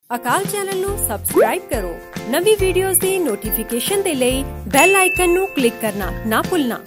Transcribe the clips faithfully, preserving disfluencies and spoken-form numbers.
ਅਕਾਲ channel ਨੂੰ subscribe ਕਰੋ। ਨਵੀਂ ਵੀਡੀਓਜ਼ ਦੀ ਨੋਟੀਫਿਕੇਸ਼ਨ ਦੇ ਲਈ ਬੈਲ ਆਈਕਨ ਨੂੰ ਕਲਿੱਕ ਕਰਨਾ ਨਾ ਭੁੱਲਣਾ।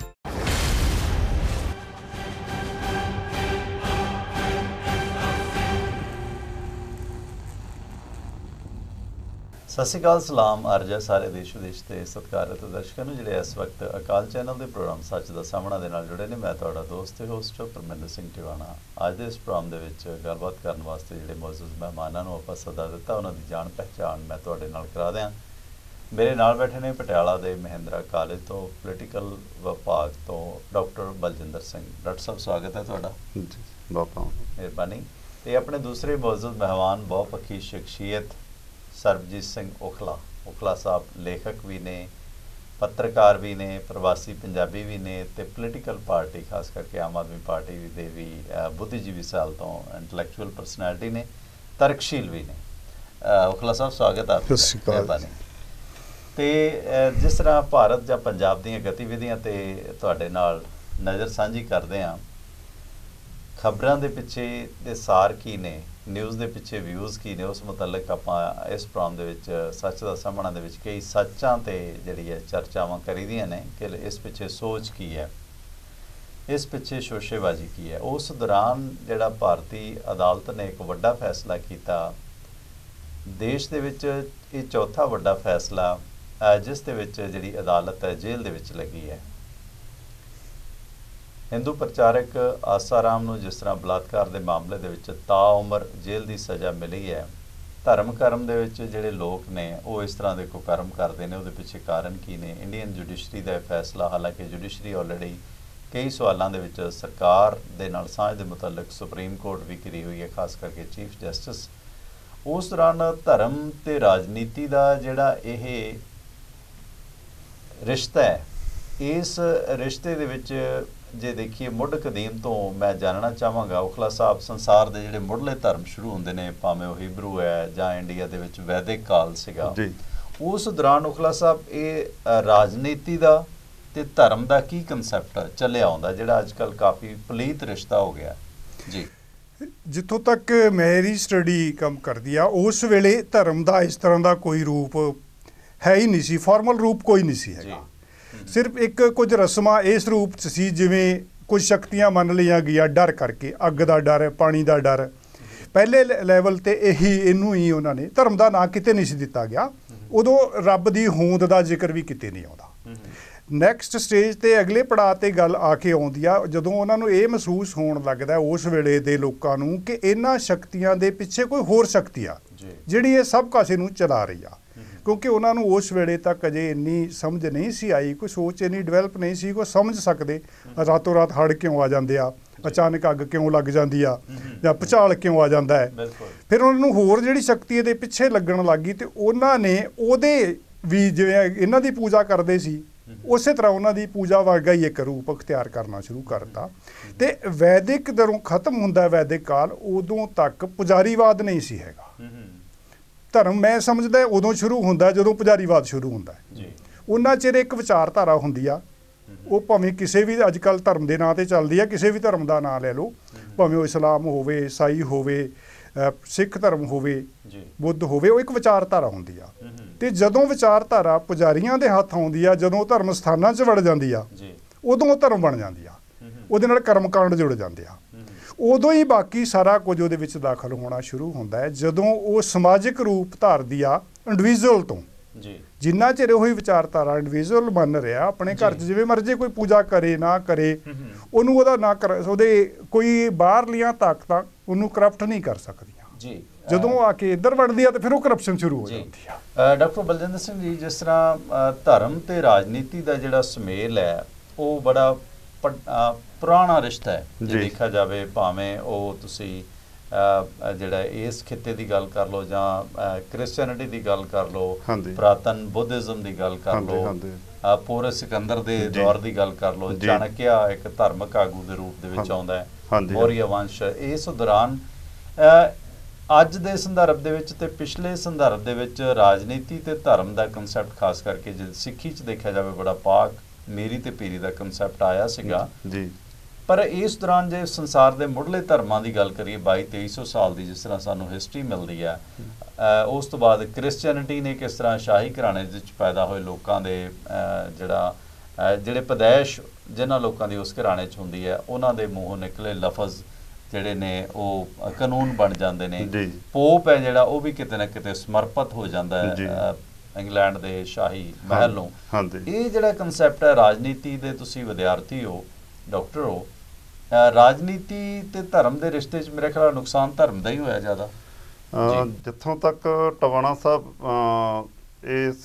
ਸਤਿ ਸ਼੍ਰੀ ਅਕਾਲ, ਸਲਾਮ ਅਰਜ ਸਾਰੇ ਦੇਸ਼ ਵਿਦੇਸ਼ ਦੇ ਸਤਿਕਾਰਯੋਗ ਦਰਸ਼ਕਾਂ ਨੂੰ ਜਿਹੜੇ ਇਸ ਵਕਤ ਅਕਾਲ ਚੈਨਲ ਦੇ ਪ੍ਰੋਗਰਾਮ ਸੱਚ ਦਾ ਸਾਹਮਣਾ ਦੇ ਨਾਲ ਜੁੜੇ ਨੇ। ਮੈਂ ਤੁਹਾਡਾ ਦੋਸਤ ਤੇ ਹੋਸਟ ਪਰਮਿੰਦਰ ਸਿੰਘ ਟਿਵਾਣਾ। ਅੱਜ ਦੇ ਇਸ ਪ੍ਰੋਗਰਾਮ ਦੇ ਵਿੱਚ ਗੱਲਬਾਤ ਕਰਨ ਵਾਸਤੇ ਜਿਹੜੇ ਮੌਜੂਦ ਮਹਿਮਾਨਾਂ ਨੂੰ ਆਪਾਂ ਸੱਦਾ ਦਿੱਤਾ, ਉਹਨਾਂ ਦੀ ਜਾਣ ਪਹਿਚਾਣ ਮੈਂ ਤੁਹਾਡੇ ਨਾਲ ਕਰਾ ਦਿਆਂ। ਮੇਰੇ ਨਾਲ ਬੈਠੇ ਨੇ ਪਟਿਆਲਾ ਦੇ ਮਹਿੰਦਰਾ ਕਾਲਜ ਤੋਂ ਪੋਲੀਟੀਕਲ ਵਿਭਾਗ ਤੋਂ ਡਾਕਟਰ ਬਲਜਿੰਦਰ ਸਿੰਘ। ਡਾਕਟਰ ਸਾਹਿਬ, ਸਵਾਗਤ ਹੈ ਤੁਹਾਡਾ। ਬਹੁਤ ਮਿਹਰਬਾਨੀ। ਤੇ ਆਪਣੇ ਦੂਸਰੇ ਮੌਜੂਦ ਮਹਿਮਾਨ ਬਹੁਪੱਖੀ ਸ਼ਖਸੀਅਤ ਸਰਬਜੀਤ ਸਿੰਘ ओखला ओखला साहब ਲੇਖਕ ਵੀ ਨੇ, ਪੱਤਰਕਾਰ ਵੀ ਨੇ, ਪ੍ਰਵਾਸੀ ਪੰਜਾਬੀ ਵੀ ਨੇ ਤੇ ਪੋਲੀਟੀਕਲ ਪਾਰਟੀ ਖਾਸ ਕਰਕੇ ਆਮ ਆਦਮੀ ਪਾਰਟੀ ਦੇ ਵੀ ਬੁੱਧੀਜੀਵੀ ਸਾਲ ਤੋਂ ਇੰਟੈਲੈਕਚੁਅਲ ਪਰਸਨੈਲਿਟੀ ਨੇ, ਤਰਕਸ਼ੀਲ ਵੀ ਨੇ। ओखला साहब, स्वागत है आपका। ਮਿਹਰਬਾਨੀ। ਤੇ ਜਿਸ ਤਰ੍ਹਾਂ ਭਾਰਤ ਜਾਂ ਪੰਜਾਬ ਦੀਆਂ ਗਤੀਵਿਧੀਆਂ ਤੇ ਤੁਹਾਡੇ ਨਾਲ ਨਜ਼ਰ ਸਾਂਝੀ ਕਰਦੇ ਹਾਂ, ਖਬਰਾਂ ਦੇ ਪਿੱਛੇ ਦੇ ਸਾਰ ਕੀ ਨੇ, ਨਿਊਜ਼ ਦੇ ਪਿੱਛੇ ਵਿਊਜ਼ ਕੀ ਨੇ, ਉਸ ਮੁਤਲਕ ਆਪਾਂ ਇਸ ਪ੍ਰੋਗਰਾਮ ਦੇ ਵਿੱਚ ਸੱਚ ਦਾ ਸਾਹਮਣਾ ਦੇ ਵਿੱਚ ਕਈ ਸੱਚਾਂ ਤੇ ਜਿਹੜੀ ਹੈ ਚਰਚਾਵਾਂ ਕਰੀਦੀਆਂ ਨੇ ਕਿ ਇਸ ਪਿੱਛੇ ਸੋਚ ਕੀ ਹੈ, ਇਸ ਪਿੱਛੇ ਸ਼ੋਸ਼ੇਬਾਜ਼ੀ ਕੀ ਹੈ। ਉਸ ਦੌਰਾਨ ਜਿਹੜਾ ਭਾਰਤੀ ਅਦਾਲਤ ਨੇ ਇੱਕ ਵੱਡਾ ਫੈਸਲਾ ਕੀਤਾ, ਦੇਸ਼ ਦੇ ਵਿੱਚ ਇਹ ਚੌਥਾ ਵੱਡਾ ਫੈਸਲਾ ਜਿਸ ਦੇ ਵਿੱਚ ਜਿਹੜੀ ਅਦਾਲਤ ਹੈ ਜੇਲ੍ਹ ਦੇ ਵਿੱਚ ਲੱਗੀ ਹੈ। ਹਿੰਦੂ ਪ੍ਰਚਾਰਕ ਆਸਾਰਾਮ ਨੂੰ ਜਿਸ ਤਰ੍ਹਾਂ ਬਲਾਤਕਾਰ ਦੇ ਮਾਮਲੇ ਦੇ ਵਿੱਚ ਤਾਉਮਰ ਜੇਲ੍ਹ ਦੀ ਸਜ਼ਾ ਮਿਲੀ ਹੈ, ਧਰਮ ਕਰਮ ਦੇ ਵਿੱਚ ਜਿਹੜੇ ਲੋਕ ਨੇ ਉਹ ਇਸ ਤਰ੍ਹਾਂ ਦੇ ਕੁਕਰਮ ਕਰਦੇ ਨੇ, ਉਹਦੇ ਪਿੱਛੇ ਕਾਰਨ ਕੀ ਨੇ। ਇੰਡੀਅਨ ਜੁਡੀਸ਼ਰੀ ਦਾ ਫੈਸਲਾ, ਹਾਲਾਂਕਿ ਜੁਡੀਸ਼ਰੀ ਆਲਰੇਡੀ ਕਈ ਸਵਾਲਾਂ ਦੇ ਵਿੱਚ ਸਰਕਾਰ ਦੇ ਨਾਲ ਸਾਂਝ ਦੇ ਮੁਤਲਕ ਸੁਪਰੀਮ ਕੋਰਟ ਵੀ ਕਰੀ ਹੋਈ ਹੈ, ਖਾਸ ਕਰਕੇ ਚੀਫ ਜਸਟਿਸ। ਉਸ ਦੌਰਾਨ ਧਰਮ ਤੇ ਰਾਜਨੀਤੀ ਦਾ ਜਿਹੜਾ ਇਹ ਰਿਸ਼ਤਾ ਹੈ, ਇਸ ਰਿਸ਼ਤੇ ਦੇ ਵਿੱਚ ਜੇ ਦੇਖੀਏ ਮੁੱਢ ਕਦੀਮ ਤੋਂ ਮੈਂ ਜਾਣਨਾ ਚਾਹਾਂਗਾ ओखला ਸਾਹਿਬ, ਸੰਸਾਰ ਦੇ ਜਿਹੜੇ ਮੁੱਢਲੇ ਧਰਮ ਸ਼ੁਰੂ ਹੁੰਦੇ ਨੇ, ਭਾਵੇਂ ਉਹ ਹੀਬਰੂ ਹੈ ਜਾਂ ਇੰਡੀਆ ਦੇ ਵਿੱਚ ਵੈਦਿਕ ਕਾਲ ਸੀਗਾ, ਉਸ ਦੌਰਾਨ ओखला ਸਾਹਿਬ ਇਹ ਰਾਜਨੀਤੀ ਦਾ ਤੇ ਧਰਮ ਦਾ ਕੀ ਕਨਸੈਪਟ ਚੱਲਿਆ ਆਉਂਦਾ ਜਿਹੜਾ ਅੱਜ ਕੱਲ੍ਹ ਕਾਫੀ ਪਲੀਤ ਰਿਸ਼ਤਾ ਹੋ ਗਿਆ ਜੀ। ਜਿੱਥੋਂ ਤੱਕ ਮੇਰੀ ਸਟੱਡੀ ਕੰਮ ਕਰਦੀ ਆ, ਉਸ ਵੇਲੇ ਧਰਮ ਦਾ ਇਸ ਤਰ੍ਹਾਂ ਦਾ ਕੋਈ ਰੂਪ ਹੈ ਹੀ ਨਹੀਂ ਸੀ, ਫਾਰਮਲ ਰੂਪ ਕੋਈ ਨਹੀਂ ਸੀ ਹੈਗਾ। ਸਿਰਫ ਇੱਕ ਕੁਝ ਰਸਮਾਂ ਇਸ ਰੂਪ 'ਚ ਸੀ, ਜਿਵੇਂ ਕੁਝ ਸ਼ਕਤੀਆਂ ਮੰਨ ਲਈਆਂ ਗਈਆਂ ਡਰ ਕਰਕੇ, ਅੱਗ ਦਾ ਡਰ, ਪਾਣੀ ਦਾ ਡਰ। ਪਹਿਲੇ ਲੈਵਲ 'ਤੇ ਇਹੀ ਇਹਨੂੰ ਹੀ ਉਹਨਾਂ ਨੇ ਧਰਮ ਦਾ ਨਾਂ ਕਿਤੇ ਨਹੀਂ ਸੀ ਦਿੱਤਾ ਗਿਆ। ਉਦੋਂ ਰੱਬ ਦੀ ਹੋਂਦ ਦਾ ਜ਼ਿਕਰ ਵੀ ਕਿਤੇ ਨਹੀਂ ਆਉਂਦਾ। ਨੈਕਸਟ ਸਟੇਜ 'ਤੇ ਅਗਲੇ ਪੜਾਅ 'ਤੇ ਗੱਲ ਆ ਕੇ ਆਉਂਦੀ ਆ, ਜਦੋਂ ਉਹਨਾਂ ਨੂੰ ਇਹ ਮਹਿਸੂਸ ਹੋਣ ਲੱਗਦਾ ਉਸ ਵੇਲੇ ਦੇ ਲੋਕਾਂ ਨੂੰ ਕਿ ਇਹਨਾਂ ਸ਼ਕਤੀਆਂ ਦੇ ਪਿੱਛੇ ਕੋਈ ਹੋਰ ਸ਼ਕਤੀ ਆ ਜਿਹੜੀ ਇਹ ਸਭ ਕਾਸੇ ਨੂੰ ਚਲਾ ਰਹੀ ਆ। ਕਿਉਂਕਿ ਉਹਨਾਂ ਨੂੰ ਉਸ ਵੇਲੇ ਤੱਕ ਅਜੇ ਇੰਨੀ ਸਮਝ ਨਹੀਂ ਸੀ ਆਈ, ਕੋਈ ਸੋਚ ਇੰਨੀ ਡਿਵੈਲਪ ਨਹੀਂ ਸੀ, ਕੋਈ ਸਮਝ ਸਕਦੇ ਰਾਤੋਂ ਰਾਤ ਹੜ੍ਹ ਕਿਉਂ ਆ ਜਾਂਦੇ ਆ, ਅਚਾਨਕ ਅੱਗ ਕਿਉਂ ਲੱਗ ਜਾਂਦੀ ਆ, ਜਾਂ ਭੁਚਾਲ ਕਿਉਂ ਆ ਜਾਂਦਾ ਹੈ। ਫਿਰ ਉਹਨਾਂ ਨੂੰ ਹੋਰ ਜਿਹੜੀ ਸ਼ਕਤੀ ਇਹਦੇ ਪਿੱਛੇ ਲੱਗਣ ਲੱਗ ਗਈ, ਅਤੇ ਉਹਨਾਂ ਨੇ ਉਹਦੇ ਵੀ ਜਿਵੇਂ ਇਹਨਾਂ ਦੀ ਪੂਜਾ ਕਰਦੇ ਸੀ ਉਸੇ ਤਰ੍ਹਾਂ ਉਹਨਾਂ ਦੀ ਪੂਜਾ ਵਰਗਾ ਹੀ ਇੱਕ ਰੂਪ ਅਖਤਿਆਰ ਕਰਨਾ ਸ਼ੁਰੂ ਕਰਤਾ। ਅਤੇ ਵੈਦਿਕ ਜਦੋਂ ਖਤਮ ਹੁੰਦਾ ਵੈਦਿਕ ਕਾਲ, ਉਦੋਂ ਤੱਕ ਪੁਜਾਰੀਵਾਦ ਨਹੀਂ ਸੀ ਹੈਗਾ। ਧਰਮ ਮੈਂ ਸਮਝਦਾ ਉਦੋਂ ਸ਼ੁਰੂ ਹੁੰਦਾ ਜਦੋਂ ਪੁਜਾਰੀਵਾਦ ਸ਼ੁਰੂ ਹੁੰਦਾ ਹੈ। ਉਹਨਾਂ ਚਿਰ ਇੱਕ ਵਿਚਾਰਧਾਰਾ ਹੁੰਦੀ ਆ, ਉਹ ਭਾਵੇਂ ਕਿਸੇ ਵੀ ਅੱਜ ਕੱਲ੍ਹ ਧਰਮ ਦੇ ਨਾਂ 'ਤੇ ਚੱਲਦੀ ਆ, ਕਿਸੇ ਵੀ ਧਰਮ ਦਾ ਨਾਂ ਲੈ ਲਓ, ਭਾਵੇਂ ਉਹ ਇਸਲਾਮ ਹੋਵੇ, ਈਸਾਈ ਹੋਵੇ, ਸਿੱਖ ਧਰਮ ਹੋਵੇ, ਬੁੱਧ ਹੋਵੇ, ਉਹ ਇੱਕ ਵਿਚਾਰਧਾਰਾ ਹੁੰਦੀ ਆ। ਅਤੇ ਜਦੋਂ ਵਿਚਾਰਧਾਰਾ ਪੁਜਾਰੀਆਂ ਦੇ ਹੱਥ ਆਉਂਦੀ ਆ, ਜਦੋਂ ਧਰਮ ਸਥਾਨਾਂ 'ਚ ਵੜ ਜਾਂਦੀ ਆ, ਉਦੋਂ ਧਰਮ ਬਣ ਜਾਂਦੀ ਆ, ਉਹਦੇ ਨਾਲ ਕਰਮਕਾਂਡ ਜੁੜ ਜਾਂਦੇ ਆ। ਉਦੋਂ ਹੀ ਬਾਕੀ ਸਾਰਾ ਕੁਝ ਉਹਦੇ ਵਿੱਚ ਦਾਖਲ ਹੋਣਾ ਸ਼ੁਰੂ ਹੁੰਦਾ ਹੈ, ਜਦੋਂ ਉਹ ਸਮਾਜਿਕ ਰੂਪ ਧਾਰਦੀ ਆ ਇੰਡੀਵਿਜੂਅਲ ਤੋਂ। ਜਿੰਨਾ ਚਿਰ ਉਹੀ ਵਿਚਾਰਧਾਰਾ ਇੰਡੀਵਿਜੂਅਲ ਬਣ ਰਿਹਾ, ਆਪਣੇ ਘਰ 'ਚ ਜਿਵੇਂ ਮਰਜ਼ੀ ਕੋਈ ਪੂਜਾ ਕਰੇ ਨਾ ਕਰੇ, ਉਹਨੂੰ ਉਹਦਾ ਨਾ ਕਰ, ਉਹਦੇ ਕੋਈ ਬਾਹਰਲੀਆਂ ਤਾਕਤਾਂ ਉਹਨੂੰ ਕਰਪਟ ਨਹੀਂ ਕਰ ਸਕਦੀਆਂ। ਜੀ ਜਦੋਂ ਆ ਕੇ ਇੱਧਰ ਵੜਦੀ ਆ ਤਾਂ ਫਿਰ ਉਹ ਕਰਪਸ਼ਨ ਸ਼ੁਰੂ ਹੋ ਜਾਂਦੀ ਆ। ਡਾਕਟਰ ਬਲਜਿੰਦਰ ਸਿੰਘ ਜੀ, ਜਿਸ ਤਰ੍ਹਾਂ ਧਰਮ ਤੇ ਰਾਜਨੀਤੀ ਦਾ ਜਿਹੜਾ ਸੁਮੇਲ ਹੈ ਉਹ ਬੜਾ ਪੁਰਾਣਾ ਰਿਸ਼ਤਾ ਹੈ ਜੇ ਦੇਖਿਆ ਜਾਵੇ, ਭਾਵੇਂ ਉਹ ਤੁਸੀਂ ਜਿਹੜਾ ਇਸ ਖਿੱਤੇ ਦੀ ਗੱਲ ਕਰ ਲਓ ਜਾਂ ਕ੍ਰਿਸਚੈਨਿਟੀ ਦੀ ਗੱਲ ਕਰ ਲਓ, ਪੁਰਾਤਨ ਬੁੱਧਿਜ਼ਮ ਦੀ ਗੱਲ ਕਰ ਲਓ, ਪੋਰਸ ਸਿਕੰਦਰ ਦੇ ਦੌਰ ਦੀ ਗੱਲ ਕਰ ਲਓ, ਚਾਣਕਿਆ ਇੱਕ ਧਾਰਮਿਕ ਆਗੂ ਦੇ ਰੂਪ ਦੇ ਵਿੱਚ ਆਉਂਦਾ ਹੈ, ਮੌਰੀਆ ਵੰਸ਼। ਇਸ ਦੌਰਾਨ ਅੱਜ ਦੇ ਸੰਦਰਭ ਦੇ ਵਿੱਚ ਤੇ ਪਿਛਲੇ ਸੰਦਰਭ ਦੇ ਵਿੱਚ ਰਾਜਨੀਤੀ ਤੇ ਧਰਮ ਦਾ ਕੰਸੈਪਟ, ਖਾਸ ਕਰਕੇ ਜੇ ਸਿੱਖੀ 'ਚ ਦੇਖਿਆ ਜਾਵੇ, ਬੜਾ ਪਾਕ ਮੇਰੀ ਤੇ ਪੀਰੀ ਦਾ ਕੰਸੈਪਟ ਆਇਆ ਸੀਗਾ। ਪਰ ਇਸ ਦੌਰਾਨ ਜੇ ਸੰਸਾਰ ਦੇ ਮੁੱਢਲੇ ਧਰਮਾਂ ਦੀ ਗੱਲ ਕਰੀਏ ਬਾਈ ਤੇਈ ਸੌ ਸਾਲ ਦੀ ਜਿਸ ਤਰ੍ਹਾਂ ਸਾਨੂੰ ਹਿਸਟਰੀ ਮਿਲਦੀ ਹੈ, ਉਸ ਤੋਂ ਬਾਅਦ ਕ੍ਰਿਸਚੈਨਿਟੀ ਨੇ ਕਿਸ ਤਰ੍ਹਾਂ ਸ਼ਾਹੀ ਘਰਾਣੇ ਵਿੱਚ ਪੈਦਾ ਹੋਏ ਲੋਕਾਂ ਦੇ ਜਿਹੜਾ ਜਿਹੜੇ ਪਦੈਸ਼ ਜਿਨ੍ਹਾਂ ਲੋਕਾਂ ਦੀ ਉਸ ਘਰਾਣੇ 'ਚ ਹੁੰਦੀ ਹੈ ਉਹਨਾਂ ਦੇ ਮੂੰਹੋਂ ਨਿਕਲੇ ਲਫ਼ਜ਼ ਜਿਹੜੇ ਨੇ ਉਹ ਕਾਨੂੰਨ ਬਣ ਜਾਂਦੇ ਨੇ। ਪੋਪ ਹੈ ਜਿਹੜਾ ਉਹ ਵੀ ਕਿਤੇ ਨਾ ਕਿਤੇ ਸਮਰਪਿਤ ਹੋ ਜਾਂਦਾ ਹੈ ਇੰਗਲੈਂਡ ਦੇ ਸ਼ਾਹੀ ਮਹਿਲ ਨੂੰ। ਇਹ ਜਿਹੜਾ ਕੰਸੈਪਟ ਹੈ, ਰਾਜਨੀਤੀ ਦੇ ਤੁਸੀਂ ਵਿਦਿਆਰਥੀ ਹੋ, ਡਾਕਟਰ ਹੋ, ਰਾਜਨੀਤੀ ਤੇ ਧਰਮ ਦੇ ਰਿਸ਼ਤੇ 'ਚ ਮੇਰੇ ਖਿਆਲ ਨੁਕਸਾਨ ਧਰਮ ਦਾ ਹੀ ਹੋਇਆ ਜ਼ਿਆਦਾ। ਜਿੱਥੋਂ ਤੱਕ ਟਵਾਣਾ ਸਾਹਿਬ ਇਸ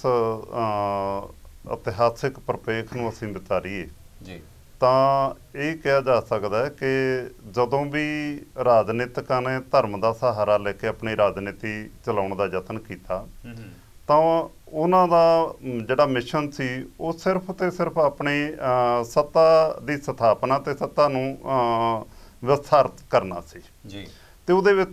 ਇਤਿਹਾਸਿਕ ਪ੍ਰਪੇਖ ਨੂੰ ਅਸੀਂ ਵਿਚਾਰੀਏ ਜੀ ਤਾਂ ਇਹ ਕਿਹਾ ਜਾ ਸਕਦਾ ਹੈ ਕਿ ਜਦੋਂ ਵੀ ਰਾਜਨੀਤਿਕਾਂ ਨੇ ਧਰਮ ਦਾ ਸਹਾਰਾ ਲੈ ਕੇ ਆਪਣੀ ਰਾਜਨੀਤੀ ਚਲਾਉਣ ਦਾ ਯਤਨ ਕੀਤਾ ਤਾਂ ਉਹਨਾਂ ਦਾ ਜਿਹੜਾ ਮਿਸ਼ਨ ਸੀ ਉਹ ਸਿਰਫ ਤੇ ਸਿਰਫ ਆਪਣੀ ਸੱਤਾ ਦੀ ਸਥਾਪਨਾ ਤੇ ਸੱਤਾ ਨੂੰ ਵਿਸਥਾਰਿਤ ਕਰਨਾ ਸੀ ਜੀ। ਤੇ ਉਹਦੇ ਵਿੱਚ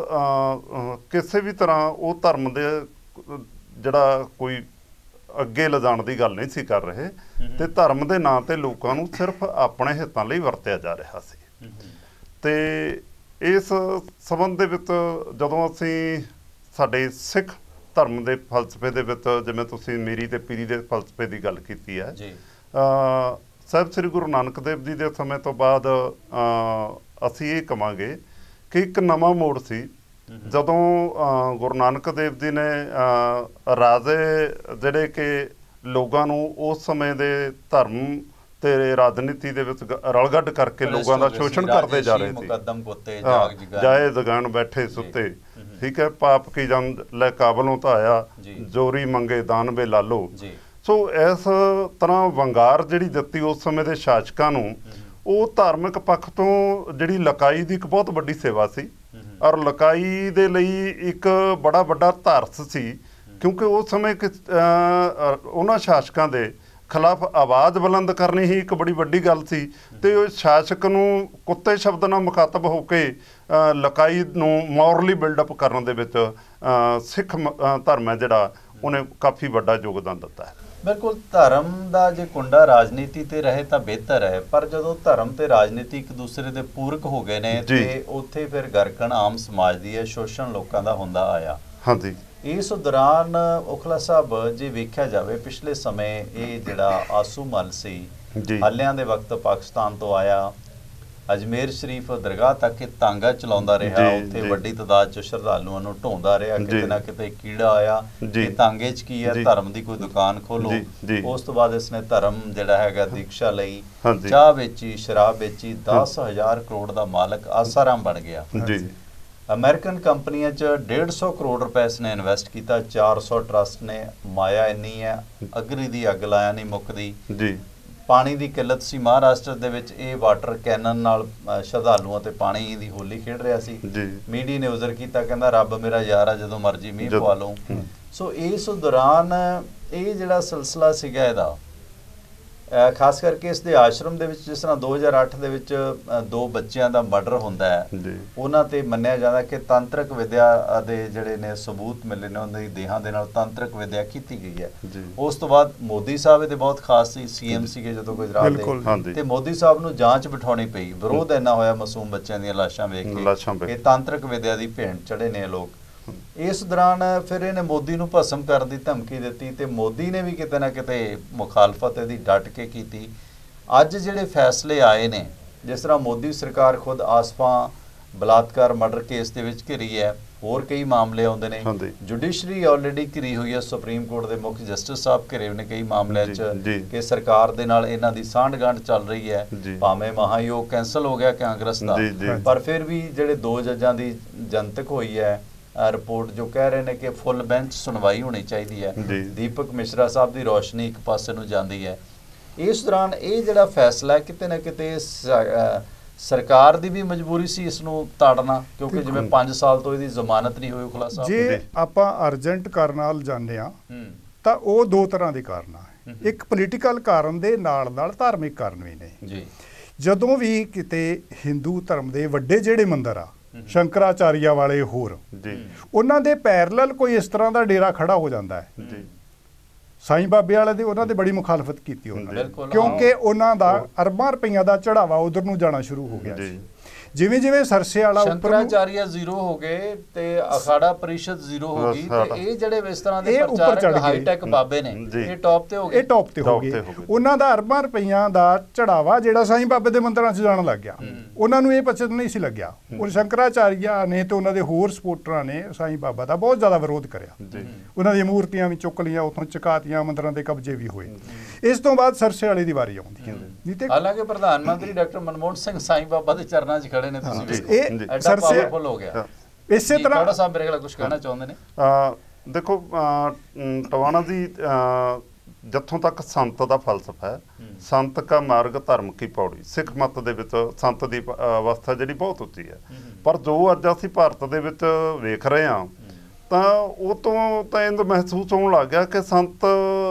ਕਿਸੇ ਵੀ ਤਰ੍ਹਾਂ ਉਹ ਧਰਮ ਦੇ ਜਿਹੜਾ ਕੋਈ ਅੱਗੇ ਲਿਜਾਣ ਦੀ ਗੱਲ ਨਹੀਂ ਸੀ ਕਰ ਰਹੇ ਤੇ ਧਰਮ ਦੇ ਨਾਂ ਤੇ ਲੋਕਾਂ ਨੂੰ ਸਿਰਫ ਆਪਣੇ ਹਿੱਤਾਂ ਲਈ ਵਰਤਿਆ ਜਾ ਰਿਹਾ ਸੀ। ਤੇ ਇਸ ਸੰਬੰਧ ਦੇ ਵਿੱਚ ਜਦੋਂ ਅਸੀਂ ਸਾਡੇ ਸਿੱਖ ਧਰਮ ਦੇ ਫਲਸਫੇ ਦੇ ਵਿੱਚ ਜਿਵੇਂ ਤੁਸੀਂ ਮੀਰੀ ਤੇ ਪੀਰੀ ਦੇ ਫਲਸਫੇ ਦੀ ਗੱਲ ਕੀਤੀ ਹੈ, ਸਾਹਿਬ ਸ੍ਰੀ ਗੁਰੂ ਨਾਨਕ ਦੇਵ ਜੀ ਦੇ ਸਮੇਂ ਤੋਂ ਬਾਅਦ ਅਸੀਂ ਇਹ ਕਹਾਂਗੇ ਕਿ ਇੱਕ ਨਵਾਂ ਮੋੜ ਸੀ ਜਦੋਂ ਗੁਰੂ ਨਾਨਕ ਦੇਵ ਜੀ ਨੇ ਰਾਜੇ ਜਿਹੜੇ ਕਿ ਲੋਕਾਂ ਨੂੰ ਉਸ ਸਮੇਂ ਦੇ ਧਰਮ ਤੇ ਰਾਜਨੀਤੀ ਦੇ ਵਿੱਚ ਰਲਗੱਡ ਕਰਕੇ ਲੋਕਾਂ ਦਾ ਸ਼ੋਸ਼ਣ ਕਰਦੇ ਜਾ ਰਹੇ ਸੀ। ਜਾਏ ਜਗਾਨ ਬੈਠੇ ਸੁੱਤੇ, ਠੀਕ ਹੈ, ਪਾਪ ਕੀ ਜੰਦ ਲੈ ਕਾਬਲੋਂ ਧਾਇਆ, ਜੋਰੀ ਮੰਗੇ ਦਾਨਵੇ ਲਾਲੋ। ਸੋ ਇਸ ਤਰ੍ਹਾਂ ਵੰਗਾਰ ਜਿਹੜੀ ਦਿੱਤੀ ਉਸ ਸਮੇਂ ਦੇ ਸ਼ਾਸਕਾਂ ਨੂੰ, ਉਹ ਧਾਰਮਿਕ ਪੱਖ ਤੋਂ ਜਿਹੜੀ ਲਕਾਈ ਦੀ ਇੱਕ ਬਹੁਤ ਵੱਡੀ ਸੇਵਾ ਸੀ ਔਰ ਲਕਾਈ ਦੇ ਲਈ ਇੱਕ ਬੜਾ ਵੱਡਾ ਧਾਰਸ ਸੀ ਕਿਉਂਕਿ ਉਸ ਸਮੇਂ ਉਹਨਾਂ ਸ਼ਾਸਕਾਂ ਦੇ ਖਿਲਾਫ ਆਵਾਜ਼ ਬੁਲੰਦ ਕਰਨੀ ਹੀ ਇੱਕ ਬੜੀ ਵੱਡੀ ਗੱਲ ਸੀ। ਤੇ ਉਹ ਸ਼ਾਸਕ ਨੂੰ ਕੁੱਤੇ ਸ਼ਬਦ ਨਾਲ ਮੁਖਾਤਬ ਹੋ ਕੇ ਲਕਾਈ ਨੂੰ ਮੋਰਲੀ ਬਿਲਡਅਪ ਕਰਨ ਦੇ ਵਿੱਚ ਸਿੱਖ ਧਰਮ ਹੈ ਜਿਹੜਾ ਉਹਨੇ ਕਾਫੀ ਵੱਡਾ ਯੋਗਦਾਨ ਦਿੱਤਾ ਹੈ। ਬਿਲਕੁਲ, ਧਰਮ ਦਾ ਜੇ ਕੁੰਡਾ ਰਾਜਨੀਤੀ ਤੇ ਰਹੇ ਤਾਂ ਬਿਹਤਰ ਹੈ, ਪਰ ਜਦੋਂ ਧਰਮ ਤੇ ਰਾਜਨੀਤੀ ਇੱਕ ਦੂਸਰੇ ਦੇ ਪੂਰਕ ਹੋ ਗਏ ਨੇ ਤੇ ਉੱਥੇ ਫਿਰ ਗਰਕਣ ਆਮ ਸਮਾਜ ਦੀ ਹੈ, ਸ਼ੋਸ਼ਣ ਲੋਕਾਂ ਦਾ ਹੁੰਦਾ ਆਇਆ। ਹਾਂਜੀ, ਇਸ ਦੌਰਾਨ ਓਖਲਾ ਸਾਹਿਬ ਜੇ ਵੇਖਿਆ ਜਾਵੇ ਪਿਛਲੇ ਸਮੇਂ ਇਹ ਜਿਹੜਾ ਆਸੂ ਮੱਲ ਸੀ ਹਾਲਿਆਂ ਦੇ ਵਕਤ ਪਾਕਿਸਤਾਨ ਤੋਂ ਆਇਆ, ਅਜਮੇਰ ਸ਼ਰੀਫ ਦਰਗਾਹ ਤੱਕ ਇਹ ਤਾਂਗਾ ਚਲਾਉਂਦਾ ਰਿਹਾ, ਉੱਥੇ ਵੱਡੀ ਤਾਦਾਦ 'ਚ ਸ਼ਰਧਾਲੂਆਂ ਨੂੰ ਢੋਂਦਾ ਰਿਹਾ, ਕਿਤੇ ਨਾ ਕਿਤੇ ਕੀੜਾ ਆਇਆ ਕਿ ਤਾਂਗੇ 'ਚ ਕੀ ਹੈ, ਧਰਮ ਦੀ ਕੋਈ ਦੁਕਾਨ ਖੋਲੋ। ਉਸ ਤੋਂ ਬਾਅਦ ਇਸਨੇ ਧਰਮ ਜਿਹੜਾ ਹੈਗਾ ਦੀਕਸ਼ਾ ਲਈ, ਚਾਹ ਵੇਚੀ, ਸ਼ਰਾਬ ਵੇਚੀ, ਦਸ ਹਜ਼ਾਰ ਕਰੋੜ ਦਾ ਮਾਲਕ ਆਸਾਰਾਮ ਬਣ ਗਿਆ। ਅਮਰੀਕਨ ਕੰਪਨੀਆਂ 'ਚ ਡੇਢ ਸੌ ਕਰੋੜ ਰੁਪਏ ਇਸਨੇ ਇਨਵੈਸਟ ਕੀਤਾ, ਚਾਰ ਸੌ ਟਰਸਟ ਨੇ। ਮਾਇਆ ਇੰਨੀ ਹੈ, ਅਗਰੀ ਦੀ ਅੱਗ ਲਾਇਆ ਨਹੀਂ ਮੁੱਕਦੀ। ਪਾਣੀ ਦੀ ਕਿੱਲਤ ਸੀ ਮਹਾਰਾਸ਼ਟਰ ਦੇ ਵਿੱਚ, ਇਹ ਵਾਟਰ ਕੈਨਨ ਨਾਲ ਸ਼ਰਧਾਲੂਆਂ ਤੇ ਪਾਣੀ ਦੀ ਹੋਲੀ ਖੇਡ ਰਿਹਾ ਸੀ। ਮੀਡੀ ਨੇ ਉਜ਼ਰ ਕੀਤਾ, ਕਹਿੰਦਾ ਰੱਬ ਮੇਰਾ ਯਾਰ ਆ, ਜਦੋਂ ਮਰਜੀ ਮੀਂਹ ਪਵਾ ਲਓ। ਸੋ ਇਸ ਦੌਰਾਨ ਇਹ ਜਿਹੜਾ ਸਿਲਸਿਲਾ ਸੀਗਾ ਇਹਦਾ, ਖਾਸ ਕਰਕੇ ਇਸ ਦੇ ਆਸ਼ਰਮ ਦੇ ਵਿੱਚ ਜਿਸ ਤਰ੍ਹਾਂ ਦੋ ਹਜ਼ਾਰ ਅੱਠ ਦੇ ਵਿੱਚ ਦੋ ਬੱਚਿਆਂ ਦਾ ਮਰਡਰ ਹੁੰਦਾ ਹੈ, ਉਹਨਾਂ ਤੇ ਮੰਨਿਆ ਜਾਂਦਾ ਕਿ ਤਾਂਤਰਿਕ ਵਿਦਿਆ ਦੇ ਜਿਹੜੇ ਨੇ ਸਬੂਤ ਮਿਲੇ ਨੇ, ਉਹਨਾਂ ਦੀ ਦੇਹਾਂ ਦੇ ਨਾਲ ਤਾਂਤਰਿਕ ਵਿਦਿਆ ਕੀਤੀ ਗਈ ਹੈ। ਉਸ ਤੋਂ ਬਾਅਦ ਮੋਦੀ ਸਾਹਿਬ ਇਹਦੇ ਬਹੁਤ ਖਾਸ ਸੀ, ਸੀਐਮ ਸੀਗੇ ਜਦੋਂ ਗੁਜਰਾਤ ਦੇ, ਤੇ ਮੋਦੀ ਸਾਹਿਬ ਨੂੰ ਜਾਂਚ ਬਿਠਾਉਣੀ ਪਈ। ਵਿਰੋਧ ਇੰਨਾ ਹੋਇਆ ਮਾਸੂਮ ਬੱਚਿਆਂ ਦੀਆਂ ਲਾਸ਼ਾਂ ਵੇਖ ਕੇ, ਇਹ ਤਾਂਤਰਿਕ ਵਿਦਿਆ ਦੀ ਭੇਂਟ ਚੜੇ ਨੇ ਲੋਕ। ਇਸ ਦੌਰਾਨ ਫਿਰ ਇਹਨੇ ਮੋਦੀ ਨੂੰ ਭਸਮ ਕਰਨ ਦੀ ਧਮਕੀ ਦਿੱਤੀ ਤੇ ਮੋਦੀ ਨੇ ਵੀ ਕਿਤੇ ਨਾ ਕਿਤੇ ਮੁਖਾਲਫਤ ਇਹਦੀ ਡਟ ਕੇ ਕੀਤੀ। ਅੱਜ ਜਿਹੜੇ ਫੈਸਲੇ ਆਏ ਨੇ, ਜਿਸ ਤਰ੍ਹਾਂ ਮੋਦੀ ਸਰਕਾਰ ਖੁਦ ਆਸਫਾ ਬਲਾਤਕਾਰ ਮਰਡਰ ਕੇਸ ਦੇ ਵਿੱਚ ਘਿਰੀ ਹੈ, ਹੋਰ ਕਈ ਮਾਮਲੇ ਆਉਂਦੇ ਨੇ, ਜੁਡੀਸ਼ਰੀ ਆਲਰੇਡੀ ਘਿਰੀ ਹੋਈ ਹੈ, ਸੁਪਰੀਮ ਕੋਰਟ ਦੇ ਮੁੱਖ ਜਸਟਿਸ ਸਾਹਿਬ ਘਿਰੇ ਨੇ ਕਈ ਮਾਮਲਿਆਂ 'ਚ ਕਿ ਸਰਕਾਰ ਦੇ ਨਾਲ ਇਹਨਾਂ ਦੀ ਸਾਂਢ ਗਾਂਢ ਚੱਲ ਰਹੀ ਹੈ। ਭਾਵੇਂ ਮਹਾਯੋਗ ਕੈਂਸਲ ਹੋ ਗਿਆ ਕਾਂਗਰਸ ਦਾ, ਪਰ ਫਿਰ ਵੀ ਜਿਹੜੇ ਦੋ ਜੱਜਾਂ ਦੀ ਜਨਤਕ ਹੋਈ ਹੈ ਰਿਪੋਰਟ ਜੋ ਕਹਿ ਰਹੇ ਨੇ ਕਿ ਫੁੱਲ ਬੈਂਚ ਸੁਣਵਾਈ ਹੋਣੀ ਚਾਹੀਦੀ ਹੈ, ਦੀਪਕ ਮਿਸ਼ਰਾ ਸਾਹਿਬ ਦੀ ਰੋਸ਼ਨੀ ਇੱਕ ਪਾਸੇ ਨੂੰ ਜਾਂਦੀ ਹੈ। ਇਸ ਦੌਰਾਨ ਇਹ ਜਿਹੜਾ ਫੈਸਲਾ ਕਿਤੇ ਨਾ ਕਿਤੇ ਸਰਕਾਰ ਦੀ ਵੀ ਮਜਬੂਰੀ ਸੀ ਇਸ ਨੂੰ ਤਾੜਨਾ, ਕਿਉਂਕਿ ਜਿਵੇਂ ਪੰਜ ਸਾਲ ਤੋਂ ਇਹਦੀ ਜ਼ਮਾਨਤ ਨਹੀਂ ਹੋਈ। ਖੁਲਾਸਾ ਜੇ ਆਪਾਂ ਅਰਜੈਂਟ ਕਾਰਨ ਨਾਲ ਜਾਂਦੇ ਆ ਤਾਂ ਉਹ ਦੋ ਤਰ੍ਹਾਂ ਦੇ ਕਾਰਨ ਆ, ਇੱਕ ਪੋਲੀਟੀਕਲ ਕਾਰਨ ਦੇ ਨਾਲ ਨਾਲ ਧਾਰਮਿਕ ਕਾਰਨ ਵੀ ਨੇ ਜੀ। ਜਦੋਂ ਵੀ ਕਿਤੇ ਹਿੰਦੂ ਧਰਮ ਦੇ ਵੱਡੇ ਜਿਹੜੇ ਮੰਦਰ ਆ, ਸ਼ੰਕਰਾਚਾਰੀਆ ਵਾਲੇ ਹੋਰ, ਉਹਨਾਂ ਦੇ ਪੈਰਲਲ ਕੋਈ ਇਸ ਤਰ੍ਹਾਂ ਦਾ ਡੇਰਾ ਖੜਾ ਹੋ ਜਾਂਦਾ ਹੈ, ਸਾਈਂ ਬਾਬੇ ਵਾਲੇ ਦੇ ਉਹਨਾਂ ਦੇ ਬੜੀ ਮੁਖਾਲਫਤ ਕੀਤੀ ਉਹਨਾਂ ਨੇ, ਬਿਲਕੁਲ, ਕਿਉਂਕਿ ਉਹਨਾਂ ਦਾ ਅਰਬਾਂ ਰੁਪਈਆਂ ਦਾ ਚੜਾਵਾ ਉਧਰ ਨੂੰ ਜਾਣਾ ਸ਼ੁਰੂ ਹੋ ਗਿਆ ਸੀ। ਜਿਵੇਂ ਜਿਵੇਂ ਸਰਸੇ ਵਾਲਾ ਉੱਪਰ ਨੂੰ ਸ਼ੰਕਰਾਚਾਰੀਆ ਜ਼ੀਰੋ ਹੋ ਗਏ ਤੇ ਅਖਾੜਾ ਪਰਿਸ਼ਦ ਜ਼ੀਰੋ ਹੋ ਗਈ, ਤੇ ਇਹ ਜਿਹੜੇ ਇਸ ਤਰ੍ਹਾਂ ਦੇ ਇਹ ਉੱਪਰ ਚੜ੍ਹ ਪ੍ਰਚਾਰਕ ਗਏ। ਹਾਈਟੈਕ ਬਾਬੇ ਨੇ ਇਹ ਟੌਪ ਤੇ ਹੋ ਗਏ, ਇਹ ਟੌਪ ਤੇ ਹੋ ਗਏ। ਉਹਨਾਂ ਦਾ ਅਰਬਾਂ ਰੁਪਈਆਂ ਦਾ ਚੜਾਵਾ ਜਿਹੜਾ ਸਾਈਂ ਬਾਬੇ ਦੇ ਮੰਦਰਾਂ 'ਚ ਜਾਣ ਲੱਗ ਗਿਆ, ਉਹਨਾਂ ਨੂੰ ਇਹ ਪਛਤ ਨਹੀਂ ਸੀ ਲੱਗਿਆ। ਉਹ ਸ਼ੰਕਰਾਚਾਰੀਆ ਨੇ ਤੇ ਉਹਨਾਂ ਦੇ ਹੋਰ ਸਪੋਰਟਰਾਂ ਨੇ ਸਾਈਂ ਬਾਬਾ ਦਾ ਬਹੁਤ ਜ਼ਿਆਦਾ ਵਿਰੋਧ ਕਰਿਆ, ਉਹਨਾਂ ਦੀਆਂ ਮੂਰਤੀਆਂ ਵੀ ਚੁੱਕ ਲਈਆਂ, ਉੱਥੋਂ ਚੁਕਾਤੀਆਂ, ਮੰਦਰਾਂ ਦੇ ਕਬਜ਼ੇ ਵੀ ਹੋਏ। ਇਸ ਤੋਂ ਬਾਅਦ ਸਰਸੇ ਵਾਲੇ ਦੀ ਵਾਰੀ ਆਉਂਦੀ ਹੈ। ਨਹੀਂ ਤੇ ਹਾਲਾਂਕਿ ਪ੍ਰਧਾਨ ਮੰਤਰੀ ਡਾਕਟਰ ਮਨਮੋਹਨ ਸਿੰਘ ਸਾਈਂ ਬਾਬਾ ਦੇ ਚਰਨਾਂ 'ਚ ਖੜੇ ਨੇ, ਤੁਸੀਂ ਵੇਖੋ ਇਹ ਸਰਸੇ ਪਾਵਰਫੁਲ ਹੋ ਗਿਆ। ਇਸੇ ਤਰ੍ਹਾਂ ਥੋੜਾ ਸਾਹਿਬ ਮੇਰੇ ਕੋਲ ਕੁਝ ਕਹਿਣਾ ਚਾਹੁੰਦੇ ਨੇ। ਦੇਖੋ ਟਵਾਣਾ ਦੀ ਜਿੱਥੋਂ ਤੱਕ ਸੰਤ ਦਾ ਫਲਸਫਾ ਹੈ, ਸੰਤ ਕਾ ਮਾਰਗ ਧਰਮ ਕੀ ਪੌੜੀ, ਸਿੱਖ ਮਤ ਦੇ ਵਿੱਚ ਸੰਤ ਦੀ ਅਵਸਥਾ ਜਿਹੜੀ ਬਹੁਤ ਉੱਚੀ ਹੈ। ਪਰ ਜੋ ਅੱਜ ਅਸੀਂ ਭਾਰਤ ਦੇ ਵਿੱਚ ਵੇਖ ਰਹੇ ਹਾਂ ਤਾਂ ਉਹ ਤੋਂ ਤਾਂ ਇੰਜ ਮਹਿਸੂਸ ਹੋਣ ਲੱਗ ਗਿਆ ਕਿ ਸੰਤ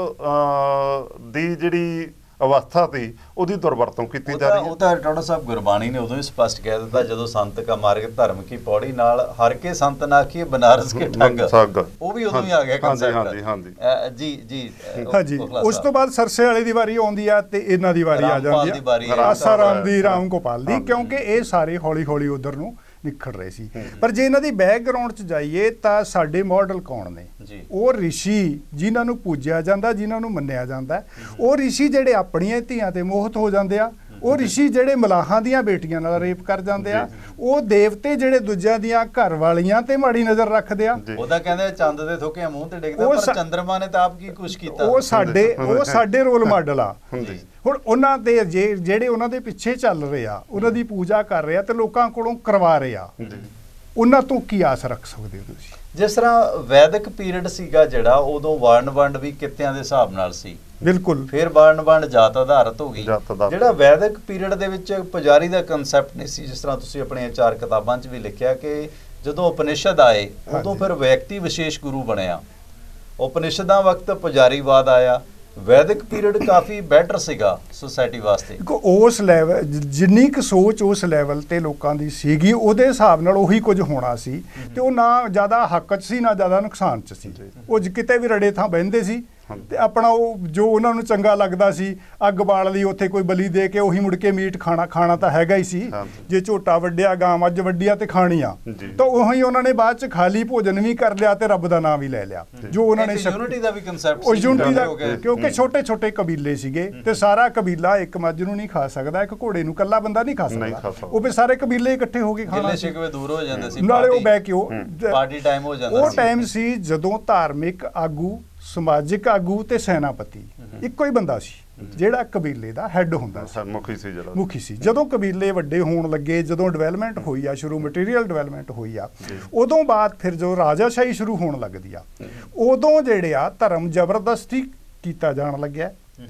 ਦੀ ਜਿਹੜੀ ਅਵਸਥਾ ਸੀ ਉਹਦੀ ਦੁਰਵਰਤੋਂ ਕੀਤੀ ਜਾ ਰਹੀ ਹੈ। ਉਹ ਤਾਂ ਟੋਡਾ ਸਾਹਿਬ ਗੁਰਬਾਣੀ ਨੇ ਉਦੋਂ ਹੀ ਸਪਸ਼ਟ ਕਹਿ ਦਿੱਤਾ, ਜਦੋਂ ਸੰਤ ਕਾ ਮਾਰਗ ਧਰਮ ਕੀ ਪੌੜੀ ਨਾਲ ਹਰ ਕੇ ਸੰਤ ਨਾ ਕੀ ਬਨਾਰਸ ਕੇ ਠੱਗ, ਉਹ ਵੀ ਉਦੋਂ ਹੀ ਆ ਗਿਆ ਕੰਸੈਪਟ। ਹਾਂਜੀ ਹਾਂਜੀ ਜੀ ਜੀ ਹਾਂਜੀ। ਉਸ ਤੋਂ ਬਾਅਦ ਸਰਸੇ ਵਾਲੇ ਦੀ ਵਾਰੀ ਆਉਂਦੀ ਆ ਤੇ ਇਹਨਾਂ ਦੀ ਵਾਰੀ ਆ ਜਾਂਦੀ ਆ, ਆਸਾ ਰਾਮ ਦੀ, ਰਾਮ ਗੋਪਾਲ ਦੀ, ਕਿਉਂਕਿ ਇਹ ਸਾਰੇ ਹੌਲੀ ਹੌਲੀ ਉਧਰ ਨੂੰ ਨਿਖੜ ਰਹੇ ਸੀ। ਪਰ ਜੇ ਇਹਨਾਂ ਦੀ ਬੈਕਗਰਾਉਂਡ 'ਚ ਜਾਈਏ ਤਾਂ ਸਾਡੇ ਮਾਡਲ ਕੌਣ ਨੇ? ਉਹ ਰਿਸ਼ੀ ਜਿਨ੍ਹਾਂ ਨੂੰ ਪੂਜਿਆ ਜਾਂਦਾ, ਜਿਨ੍ਹਾਂ ਨੂੰ ਮੰਨਿਆ ਜਾਂਦਾ, ਉਹ ਰਿਸ਼ੀ ਜਿਹੜੇ ਆਪਣੀਆਂ ਧੀਆਂ ਤੇ ਮੋਹਿਤ ਹੋ ਜਾਂਦੇ ਆ, ਉਹ ਰਿਸ਼ੀ ਜਿਹੜੇ ਮਲਾਹਾਂ ਦੀਆਂ ਬੇਟੀਆਂ ਨਾਲ ਰੇਪ ਕਰ ਜਾਂਦੇ ਆ, ਉਹ ਦੇਵਤੇ ਜਿਹੜੇ ਦੂਜਿਆਂ ਦੀਆਂ ਘਰ ਵਾਲੀਆਂ ਤੇ ਮਾੜੀ ਨਜ਼ਰ ਰੱਖਦੇ ਆ। ਉਹਦਾ ਕਹਿੰਦੇ ਚੰਦ ਦੇ ਥੋਕੇ ਮੂੰਹ ਤੇ ਡਿੱਗਦਾ, ਪਰ ਚੰਦਰਮਾ ਨੇ ਤਾਂ ਆਪ ਕੀ ਕੁਛ ਕੀਤਾ। ਉਹ ਸਾਡੇ ਉਹ ਸਾਡੇ ਰੋਲ ਮਾਡਲ ਆ। ਹੁਣ ਉਹਨਾਂ ਦੇ ਜਿਹੜੇ ਉਹਨਾਂ ਦੇ ਪਿੱਛੇ ਚੱਲ ਰਹੇ ਆ, ਉਹਨਾਂ ਦੀ ਪੂਜਾ ਕਰ ਰਹੇ ਆ ਤੇ ਲੋਕਾਂ ਕੋਲੋਂ ਕਰਵਾ ਰਹੇ ਆ, ਉਹਨਾਂ ਤੋਂ ਕੀ ਆਸ ਰੱਖ ਸਕਦੇ ਹੋ ਤੁਸੀਂ? ਜਿਸ ਤਰ੍ਹਾਂ ਵੈਦਿਕ ਪੀਰੀਅਡ ਸੀਗਾ ਜਿਹੜਾ, ਉਦੋਂ ਵਰਣ ਵੰਡ ਵੀ ਕਿੱਤਿਆਂ ਦੇ ਹਿਸਾਬ ਨਾਲ ਸੀ। ਬਿਲਕੁਲ। ਫਿਰ ਵਰਣ ਵੰਡ ਜਾਤ ਆਧਾਰਿਤ ਹੋ ਗਈ। ਜਿਹੜਾ ਵੈਦਿਕ ਪੀਰੀਅਡ ਦੇ ਵਿੱਚ ਪੁਜਾਰੀ ਦਾ ਕਨਸੈਪਟ ਨਹੀਂ ਸੀ, ਜਿਸ ਤਰ੍ਹਾਂ ਤੁਸੀਂ ਆਪਣੀਆਂ ਚਾਰ ਕਿਤਾਬਾਂ 'ਚ ਵੀ ਲਿਖਿਆ ਕਿ ਜਦੋਂ ਉਪਨਿਸ਼ਦ ਆਏ ਉਦੋਂ ਫਿਰ ਵਿਅਕਤੀ ਵਿਸ਼ੇਸ਼ ਗੁਰੂ ਬਣਿਆ। ਉਪਨਿਸ਼ਦਾਂ ਵਕਤ ਪੁਜਾਰੀਵਾਦ ਆਇਆ। ਵੈਦਿਕ ਪੀਰੀਅਡ ਕਾਫੀ ਬੈਟਰ ਸੀਗਾ ਸੋਸਾਇਟੀ ਵਾਸਤੇ। ਉਸ ਲੈਵਲ ਜਿੰਨੀ ਕੁ ਸੋਚ ਉਸ ਲੈਵਲ ਤੇ ਲੋਕਾਂ ਦੀ ਸੀਗੀ, ਉਹਦੇ ਹਿਸਾਬ ਨਾਲ ਉਹੀ ਕੁਝ ਹੋਣਾ ਸੀ। ਤੇ ਉਹ ਨਾ ਜ਼ਿਆਦਾ ਹੱਕ 'ਚ ਸੀ ਨਾ ਜ਼ਿਆਦਾ ਨੁਕਸਾਨ 'ਚ ਸੀ। ਉਹ ਕਿਤੇ ਵੀ ਰੜੇ ਥਾਂ ਬਹਿੰਦੇ ਸੀ ਤੇ ਆਪਣਾ ਉਹ ਜੋ ਉਹਨਾਂ ਨੂੰ ਚੰਗਾ ਲੱਗਦਾ ਸੀ, ਅੱਗ ਬਾਲ ਲਈ, ਉੱਥੇ ਕੋਈ ਬਲੀ ਦੇ ਕੇ ਉਹੀ ਮੁੜ ਕੇ ਮੀਟ ਖਾਣਾ ਖਾਣਾ ਤਾਂ ਹੈਗਾ ਹੀ ਸੀ। ਜੇ ਝੋਟਾ ਵੱਡਿਆ, ਗਾਂ ਮੱਝ ਵੱਡੀ ਆ ਤੇ ਖਾਣੀ ਆ, ਤਾਂ ਉਹੀ ਉਹਨਾਂ ਨੇ ਬਾਅਦ 'ਚ ਖਾਲੀ ਭੋਜਨ ਵੀ ਕਰ ਲਿਆ ਤੇ ਰੱਬ ਦਾ ਨਾਮ ਵੀ ਲੈ ਲਿਆ। ਜੋ ਉਹਨਾਂ ਨੇ ਯੂਨਿਟੀ ਦਾ ਵੀ ਕਨਸੈਪਟ ਸੀ, ਯੂਨਿਟੀ ਦਾ, ਕਿਉਂਕਿ ਛੋਟੇ ਛੋਟੇ ਕਬੀਲੇ ਸੀਗੇ ਤੇ ਸਾਰਾ ਕਬੀਲਾ ਇੱਕ ਮੱਝ ਨੂੰ ਨਹੀਂ ਖਾ ਸਕਦਾ, ਇੱਕ ਘੋੜੇ ਨੂੰ ਇਕੱਲਾ ਬੰਦਾ ਨਹੀਂ ਖਾ ਸਕਦਾ। ਉਹ ਵੀ ਸਾਰੇ ਕਬੀਲੇ ਇਕੱਠੇ ਹੋ ਕੇ ਖਾਣਾ ਸੀ, ਦੂਰ ਹੋ ਜਾਂਦੇ ਸੀ, ਨਾਲੇ ਉਹ ਬਹਿ ਕੇ ਉਹ ਪਾਰਟੀ ਟਾਈਮ ਹੋ ਜਾਂਦਾ ਸੀ। ਉਹ ਟਾਈਮ ਸੀ ਜਦੋਂ ਧਾਰਮਿਕ ਆਗੂ, ਸਮਾਜਿਕ ਆਗੂ ਤੇ ਸੈਨਾਪਤੀ ਇੱਕੋ ਹੀ ਬੰਦਾ ਸੀ ਜਿਹੜਾ ਕਬੀਲੇ ਦਾ ਹੈੱਡ ਹੁੰਦਾ ਸੀ, ਮੁਖੀ ਸੀ ਜਿਹੜਾ ਮੁਖੀ ਸੀ। ਜਦੋਂ ਕਬੀਲੇ ਵੱਡੇ ਹੋਣ ਲੱਗੇ, ਜਦੋਂ ਡਿਵੈਲਪਮੈਂਟ ਹੋਈ ਆ, ਸ਼ੁਰੂ ਮਟੀਰੀਅਲ ਡਿਵੈਲਪਮੈਂਟ ਹੋਈ ਆ, ਉਦੋਂ ਬਾਅਦ ਫਿਰ ਜੋ ਰਾਜਾਸ਼ਾਹੀ ਸ਼ੁਰੂ ਹੋਣ ਲੱਗਦੀ ਆ, ਉਦੋਂ ਜਿਹੜੇ ਆ ਧਰਮ ਜ਼ਬਰਦਸਤੀ ਕੀਤਾ ਜਾਣ ਲੱਗਿਆ।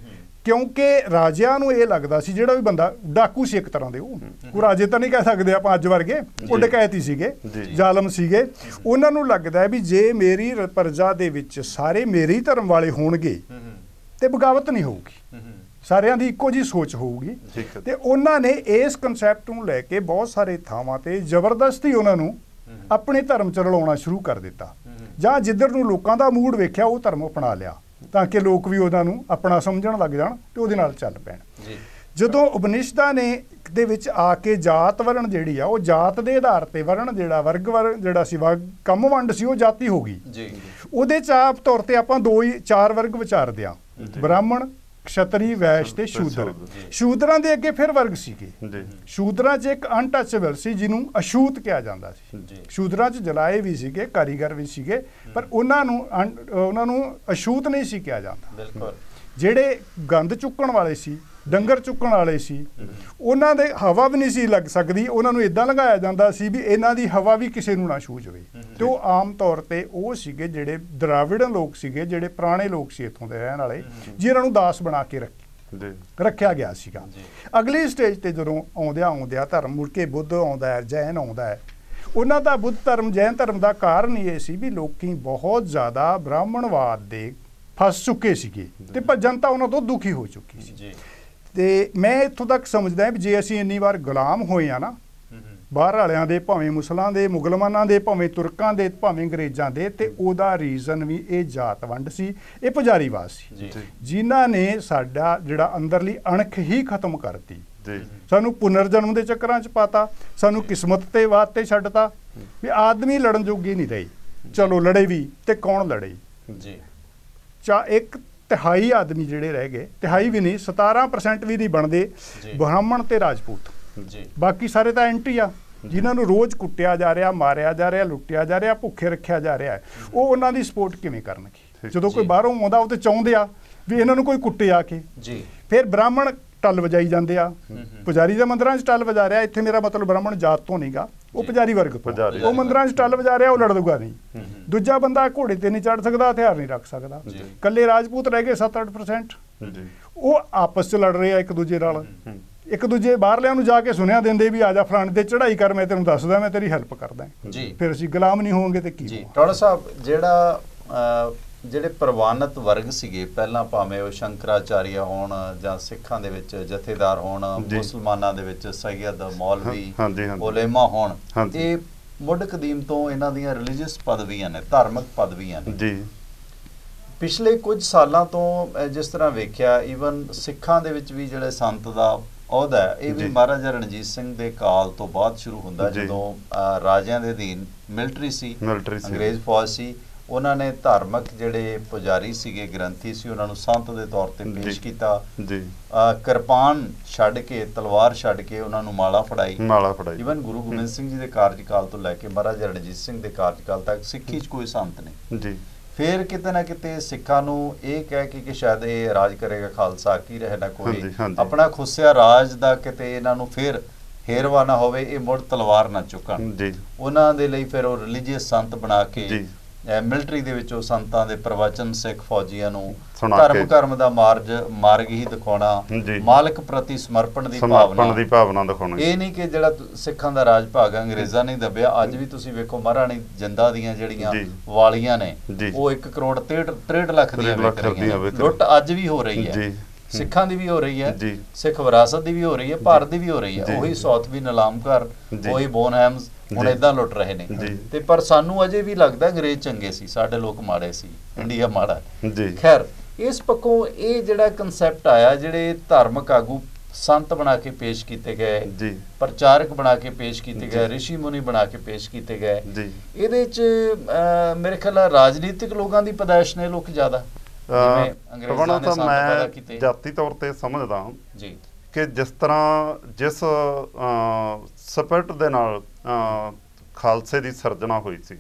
ਕਿਉਂਕਿ ਰਾਜਿਆਂ ਨੂੰ ਇਹ ਲੱਗਦਾ ਸੀ, ਜਿਹੜਾ ਵੀ ਬੰਦਾ ਡਾਕੂ ਸੀ ਇੱਕ ਤਰ੍ਹਾਂ ਦੇ, ਉਹ ਉਹ ਰਾਜੇ ਤਾਂ ਨਹੀਂ ਕਹਿ ਸਕਦੇ ਆਪਾਂ ਅੱਜ ਵਰਗੇ, ਉਹ ਡਕੈਤੀ ਸੀਗੇ, ਜ਼ਾਲਮ ਸੀਗੇ। ਉਹਨਾਂ ਨੂੰ ਲੱਗਦਾ ਵੀ ਜੇ ਮੇਰੀ ਪ੍ਰਜਾ ਦੇ ਵਿੱਚ ਸਾਰੇ ਮੇਰੇ ਹੀ ਧਰਮ ਵਾਲੇ ਹੋਣਗੇ ਤੇ ਬਗਾਵਤ ਨਹੀਂ ਹੋਊਗੀ, ਸਾਰਿਆਂ ਦੀ ਇੱਕੋ ਜਿਹੀ ਸੋਚ ਹੋਊਗੀ। ਤੇ ਉਹਨਾਂ ਨੇ ਇਸ ਕਨਸੈਪਟ ਨੂੰ ਲੈ ਕੇ ਬਹੁਤ ਸਾਰੇ ਥਾਵਾਂ ਤੇ ਜ਼ਬਰਦਸਤੀ ਉਹਨਾਂ ਨੂੰ ਆਪਣੇ ਧਰਮ ਚ ਰਲਾਉਣਾ ਸ਼ੁਰੂ ਕਰ ਦਿੱਤਾ, ਜਾਂ ਜਿੱਧਰ ਨੂੰ ਲੋਕਾਂ ਦਾ ਮੂਡ ਵੇਖਿਆ ਉਹ ਧਰਮ ਅਪਣਾ ਲਿਆ, ਤਾਂ ਕਿ ਲੋਕ ਵੀ ਉਹਨਾਂ ਨੂੰ ਆਪਣਾ ਸਮਝਣ ਲੱਗ ਜਾਣ ਤੇ ਉਹਦੇ ਨਾਲ ਚੱਲ ਪੈਣ। ਜਦੋਂ ਉਪਨਿਸ਼ਦਾਂ ਨੇ ਦੇ ਵਿੱਚ ਆ ਕੇ ਜਾਤ ਵਰਣ ਜਿਹੜੀ ਆ, ਉਹ ਜਾਤ ਦੇ ਆਧਾਰ ਤੇ ਵਰਣ ਜਿਹੜਾ ਵਰਗ ਵਰਣ ਜਿਹੜਾ ਸੀ, ਕੰਮ ਵੰਡ ਸੀ, ਉਹ ਜਾਤੀ ਹੋ ਗਈ। ਉਹਦੇ ਚ ਆਪ ਤੌਰ ਤੇ ਆਪਾਂ ਦੋ ਹੀ ਚਾਰ ਵਰਗ ਵਿਚਾਰਦੇ ਆ, ਬ੍ਰਾਹਮਣ, ਕਸ਼ਤਰੀ, ਵੈਸ਼ ਤੇ ਸ਼ੂਦਰ। ਸ਼ੂਦਰਾਂ ਦੇ ਅੱਗੇ ਫਿਰ ਵਰਗ ਸੀਗੇ। ਸ਼ੂਦਰਾਂ 'ਚ ਇੱਕ ਅਨਟੱਚੇਬਲ ਸੀ ਜਿਹਨੂੰ ਅਛੂਤ ਕਿਹਾ ਜਾਂਦਾ ਸੀ। ਸ਼ੂਦਰਾਂ 'ਚ ਜਲਾਏ ਵੀ ਸੀਗੇ, ਕਾਰੀਗਰ ਵੀ ਸੀਗੇ, ਪਰ ਉਹਨਾਂ ਨੂੰ ਉਹਨਾਂ ਨੂੰ ਅਛੂਤ ਨਹੀਂ ਸੀ ਕਿਹਾ ਜਾਂਦਾ। ਜਿਹੜੇ ਗੰਦ ਚੁੱਕਣ ਵਾਲੇ ਸੀ, ਡੰਗਰ ਚੁੱਕਣ ਵਾਲੇ ਸੀ, ਉਹਨਾਂ ਦੇ ਹਵਾ ਵੀ ਨਹੀਂ ਸੀ ਲੱਗ ਸਕਦੀ। ਉਹਨਾਂ ਨੂੰ ਇਦਾਂ ਲਗਾਇਆ ਜਾਂਦਾ ਸੀ ਵੀ ਇਹਨਾਂ ਦੀ ਹਵਾ ਵੀ ਕਿਸੇ ਨੂੰ ਨਾ ਛੂਹ ਜਾਵੇ। ਤੇ ਉਹ ਆਮ ਤੌਰ ਤੇ ਉਹ ਸੀਗੇ ਜਿਹੜੇ ਦਰਾਵਿੜਨ ਲੋਕ ਸੀਗੇ, ਜਿਹੜੇ ਪੁਰਾਣੇ ਲੋਕ ਸੀ ਇੱਥੋਂ ਦੇ ਰਹਿਣ ਵਾਲੇ, ਜਿਨ੍ਹਾਂ ਨੂੰ ਦਾਸ ਬਣਾ ਕੇ ਰੱਖ ਰੱਖਿਆ ਗਿਆ ਸੀਗਾ। ਅਗਲੀ ਸਟੇਜ ਤੇ ਜਦੋਂ ਆਉਂਦਿਆਂ ਆਉਂਦਿਆਂ ਧਰਮ ਮੁੜ ਕੇ ਬੁੱਧ ਆਉਂਦਾ ਹੈ, ਜੈਨ ਆਉਂਦਾ ਹੈ। ਉਹਨਾਂ ਦਾ ਬੁੱਧ ਧਰਮ, ਜੈਨ ਧਰਮ ਦਾ ਕਾਰਨ ਇਹ ਸੀ ਵੀ ਲੋਕੀ ਬਹੁਤ ਜ਼ਿਆਦਾ ਬ੍ਰਾਹਮਣਵਾਦ ਦੇ ਫਸ ਚੁੱਕੇ ਸੀਗੇ ਤੇ ਜਨਤਾ ਉਹਨਾਂ ਤੋਂ ਦੁਖੀ ਹੋ ਚੁੱਕੀ ਸੀ। ਤੇ ਮੈਂ ਇੱਥੋਂ ਤੱਕ ਸਮਝਦਾ ਵੀ ਜੇ ਅਸੀਂ ਇੰਨੀ ਵਾਰ ਗੁਲਾਮ ਹੋਏ ਆ ਨਾ, ਬਾਹਰ ਵਾਲਿਆਂ ਦੇ, ਭਾਵੇਂ ਮੁਸਲਾਂ ਦੇ, ਮੁਗਲਮਾਨਾਂ ਦੇ, ਭਾਵੇਂ ਤੁਰਕਾਂ ਦੇ, ਭਾਵੇਂ ਅੰਗਰੇਜ਼ਾਂ ਦੇ, ਤੇ ਉਹਦਾ ਰੀਜ਼ਨ ਵੀ ਇਹ ਜਾਤ ਵੰਡ ਸੀ, ਇਹ ਪੁਜਾਰੀਵਾਦ ਸੀ, ਜਿਨ੍ਹਾਂ ਨੇ ਸਾਡਾ ਜਿਹੜਾ ਅੰਦਰਲੀ ਅਣਖ ਹੀ ਖਤਮ ਕਰਤੀ। ਸਾਨੂੰ ਪੁਨਰ ਜਨਮ ਦੇ ਚੱਕਰਾਂ 'ਚ ਪਾਤਾ, ਸਾਨੂੰ ਕਿਸਮਤ ਤੇ ਵਾਤ ਤੇ ਛੱਡਤਾ ਵੀ ਆਦਮੀ ਲੜਨ ਜੋਗੀ ਨਹੀਂ ਰਹੀ। ਚਲੋ ਲੜੇ ਵੀ ਤੇ ਕੌਣ ਲੜੇ ਜੀ? ਚਾ ਇੱਕ ਤਿਹਾਈ ਆਦਮੀ ਜਿਹੜੇ ਰਹਿ ਗਏ, ਤਿਹਾਈ ਵੀ ਨਹੀਂ, ਸਤਾਰਾਂ ਪਰਸੈਂਟ ਵੀ ਨਹੀਂ ਬਣਦੇ ਬ੍ਰਾਹਮਣ ਤੇ ਰਾਜਪੂਤ, ਬਾਕੀ ਸਾਰੇ ਤਾਂ ਐਂਟੀ ਆ, ਜਿਨ੍ਹਾਂ ਨੂੰ ਰੋਜ਼ ਕੁੱਟਿਆ ਜਾ ਰਿਹਾ, ਮਾਰਿਆ ਜਾ ਰਿਹਾ, ਲੁੱਟਿਆ ਜਾ ਰਿਹਾ, ਭੁੱਖੇ ਰੱਖਿਆ ਜਾ ਰਿਹਾ। ਉਹ ਉਹਨਾਂ ਦੀ ਸਪੋਰਟ ਕਿਵੇਂ ਕਰਨਗੇ? ਜਦੋਂ ਕੋਈ ਬਾਹਰੋਂ ਆਉਂਦਾ ਉਹ ਤੇ ਚਾਹੁੰਦੇ ਆ ਵੀ ਇਹਨਾਂ ਨੂੰ ਕੋਈ ਕੁੱਟੇ ਆ ਕੇ। ਫਿਰ ਬ੍ਰਾਹਮਣ ਟੱਲ ਵਜਾਈ ਜਾਂਦੇ ਆ, ਪੁਜਾਰੀ ਦੇ ਮੰਦਰਾਂ 'ਚ ਟੱਲ ਵਜਾ ਰਿਹਾ। ਇੱਥੇ ਮੇਰਾ ਮਤਲਬ ਬ੍ਰਾਹਮਣ ਜਾਤ ਤੋਂ ਨਹੀਂਗਾ, ਉਹ ਪੁਜਾਰੀ ਵਰਗ ਤੋਂ, ਉਹ ਮੰਦਰਾਂ 'ਚ ਟੱਲ ਵਜਾ ਰਿਹਾ, ਉਹ ਲੜ ਦੂਗਾ ਨਹੀਂ। ਦੂਜਾ ਬੰਦਾ ਘੋੜੇ ਤੇ ਨਹੀਂ ਚੜ ਸਕਦਾ, ਹਥਿਆਰ ਨਹੀਂ ਰੱਖ ਸਕਦਾ। ਕੱਲੇ ਰਾਜਪੂਤ ਰਹਿ ਗਏ ਸੱਤ ਅੱਠ ਪਰਸੈਂਟ, ਉਹ ਆਪਸ 'ਚ ਲੜ ਰਹੇ ਆ ਇੱਕ ਦੂਜੇ ਨਾਲ। ਇੱਕ ਦੂਜੇ ਬਾਹਰਲਿਆਂ ਨੂੰ ਜਾ ਕੇ ਸੁਨੇਹਾ ਦਿੰਦੇ ਵੀ ਆ ਜਾ ਫਲਾਣੇ ਤੇ ਚੜ੍ਹਾਈ ਕਰ, ਮੈਂ ਤੈਨੂੰ ਦੱਸਦਾ, ਮੈਂ ਤੇਰੀ ਹੈਲਪ ਕਰਦਾ। ਫਿਰ ਅਸੀਂ ਗੁਲਾਮ ਨਹੀਂ ਹੋਵਾਂਗੇ ਤੇ ਕੀ? ਜੀ ਟੋੜਾ ਸਾਹਿਬ, ਜਿਹੜਾ ਜਿਹੜੇ ਪ੍ਰਵਾਨਿਤ ਵਰਗ ਸੀਗੇ ਪਹਿਲਾਂ, ਭਾਵੇਂ ਉਹ ਸ਼ੰਕਰਾਚਾਰੀਆ ਹੋਣ ਜਾਂ ਸਿੱਖਾਂ ਦੇ ਵਿੱਚ ਜਥੇਦਾਰ ਹੋਣ, ਮੁਸਲਮਾਨਾਂ ਦੇ ਵਿੱਚ ਸੈਯਦ, ਮੌਲਵੀ, ਉਲੇਮਾ ਹੋਣ, ਇਹ ਮੁੱਢ ਕਦੀਮ ਤੋਂ ਇਹਨਾਂ ਦੀਆਂ ਰਿਲੀਜੀਅਸ ਪਦਵੀਆਂ ਨੇ, ਧਾਰਮਿਕ ਪਦਵੀਆਂ ਨੇ ਜੀ। ਪਿਛਲੇ ਕੁਝ ਸਾਲਾਂ ਤੋਂ ਜਿਸ ਤਰ੍ਹਾਂ ਵੇਖਿਆ, ਈਵਨ ਸਿੱਖਾਂ ਦੇ ਵਿੱਚ ਵੀ ਜਿਹੜੇ ਸੰਤ ਦਾ ਅਹੁਦਾ ਹੈ, ਇਹ ਵੀ ਮਹਾਰਾਜਾ ਰਣਜੀਤ ਸਿੰਘ ਦੇ ਕਾਲ ਤੋਂ ਬਾਅਦ ਸ਼ੁਰੂ ਹੁੰਦਾ, ਜਦੋਂ ਰਾਜਿਆਂ ਦੇ ਅਧੀਨ ਮਿਲਟਰੀ ਸੀ, ਅੰਗਰੇਜ਼ ਫੌਜ ਸੀ। ਉਹਨਾਂ ਨੇ ਧਾਰਮਿਕ ਜਿਹੜੇ ਪੁਜਾਰੀ ਸੀਗੇ, ਗ੍ਰੰਥੀ ਸੀ, ਉਹਨਾਂ ਨੂੰ ਸੰਤ ਦੇ ਤੌਰ ਤੇ ਪੇਸ਼ ਕੀਤਾ। ਕਿਰਪਾਨ ਛੱਡ ਕੇ, ਤਲਵਾਰ ਛੱਡ ਕੇ ਉਹਨਾਂ ਨੂੰ ਮਾਲਾ ਫੜਾਈ। ਈਵਨ ਗੁਰੂ ਗੋਬਿੰਦ ਸਿੰਘ ਜੀ ਦੇ ਕਾਰਜਕਾਲ ਤੋਂ ਲੈ ਕੇ ਮਹਾਰਾਜਾ ਰਣਜੀਤ ਸਿੰਘ ਦੇ ਕਾਰਜਕਾਲ ਤੱਕ ਸਿੱਖੀ 'ਚ ਕੋਈ ਸੰਤ ਨਹੀਂ। ਫਿਰ ਕਿਤੇ ਨਾ ਕਿਤੇ ਸਿੱਖਾਂ ਨੂੰ ਇਹ ਕਹਿ ਕੇ ਕਿ ਸ਼ਾਇਦ ਇਹ ਰਾਜ ਕਰੇਗਾ ਖਾਲਸਾ, ਕੀ ਰਹੇ ਨਾ ਕੋਈ ਆਪਣਾ ਖੁੱਸਿਆ ਰਾਜ ਦਾ, ਕਿਤੇ ਇਹਨਾਂ ਨੂੰ ਫਿਰ ਹੇਰਵਾ ਨਾ ਹੋਵੇ, ਇਹ ਮੁੜ ਤਲਵਾਰ ਨਾ ਚੁੱਕਣ। ਉਹਨਾਂ ਦੇ ਲਈ ਫਿਰ ਉਹ ਰਿਲੀਜੀਅਸ ਸੰਤ ਬਣਾ ਕੇ ਮਿਲਟਰੀ ਦੇ ਵਿੱਚ ਉਹ ਸੰਤਾਂ ਦੇ ਪ੍ਰਵਚਨ ਸਿੱਖ ਫੌਜੀਆਂ ਨੂੰ ਧਰਮ ਕਰਮ ਦਾ ਮਾਰਗ ਮਾਰਗ ਹੀ ਦਿਖਾਉਣਾ, ਮਾਲਕ ਪ੍ਰਤੀ ਸਮਰਪਣ ਦੀ ਭਾਵਨਾ ਦਿਖਾਉਣਾ। ਇਹ ਨਹੀਂ ਕਿ ਜਿਹੜਾ ਸਿੱਖਾਂ ਦਾ ਰਾਜ ਭਾਗ ਅੰਗਰੇਜ਼ਾਂ ਨੇ ਦੱਬਿਆ। ਅੱਜ ਵੀ ਤੁਸੀਂ ਵੇਖੋ ਮਹਾਰਾਣੀ ਜਿੰਦਾ ਦੀਆਂ ਜਿਹੜੀਆਂ ਵਾਲੀਆਂ ਨੇ, ਉਹ ਇੱਕ ਕਰੋੜ ਤ੍ਰੇਹਠ ਲੱਖ ਦੀਆਂ ਵਿਕ ਰਹੀਆਂ ਨੇ। ਲੁੱਟ ਅੱਜ ਵੀ ਹੋ ਰਹੀ ਹੈ, ਸਿੱਖਾਂ ਦੀ ਵੀ ਹੋ ਰਹੀ ਹੈ, ਸਿੱਖ ਵਿਰਾਸਤ ਦੀ ਵੀ ਹੋ ਰਹੀ ਹੈ, ਭਾਰਤ ਦੀ ਵੀ ਹੋ ਰਹੀ ਹੈ। ਉਹੀ ਸੌਥਵੀ ਨਿਲਾਮਕਾਰ, ਉਹੀ ਬੋਨਹੈਮਸ ਹੁਣ ਏਦਾਂ ਲੁੱਟ ਰਹੇ ਨੇ। ਤੇ ਪਰ ਸਾਨੂੰ ਅਜੇ ਵੀ ਲੱਗਦਾ ਅੰਗਰੇਜ਼ ਚੰਗੇ ਸੀ, ਸਾਡੇ ਲੋਕ ਮਾੜੇ ਸੀ, ਇੰਡੀਆ ਮਾੜਾ। ਖੈਰ, ਇਸ ਪੱਖੋਂ ਇਹ ਜਿਹੜਾ ਕਨਸੈਪਟ ਆਇਆ, ਜਿਹੜੇ ਧਾਰਮਿਕ ਆਗੂ ਸੰਤ ਬਣਾ ਕੇ ਪੇਸ਼ ਕੀਤੇ ਗਏ, ਪ੍ਰਚਾਰਕ ਬਣਾ ਕੇ ਪੇਸ਼ ਕੀਤੇ ਗਏ, ਰਿਸ਼ੀ ਮੁਨੀ ਬਣਾ ਕੇ ਪੇਸ਼ ਕੀਤੇ ਗਏ, ਇਹਦੇ 'ਚ ਮੇਰੇ ਖਿਆਲ ਰਾਜਨੀਤਿਕ ਲੋਕਾਂ ਦੀ ਪੈਦਾਇਸ਼ ਨੇ ਲੋਕ ਜ਼ਿਆਦਾ। ਮੈਂ ਜਾਤੀ ਤੌਰ ਤੇ ਸਮਝਦਾ ਜੀ ਕਿ ਜਿਸ ਤਰ੍ਹਾਂ ਜਿਸ ਸਪਿਰਟ ਦੇ ਨਾਲ ਖਾਲਸੇ ਦੀ ਸਿਰਜਣਾ ਹੋਈ ਸੀ,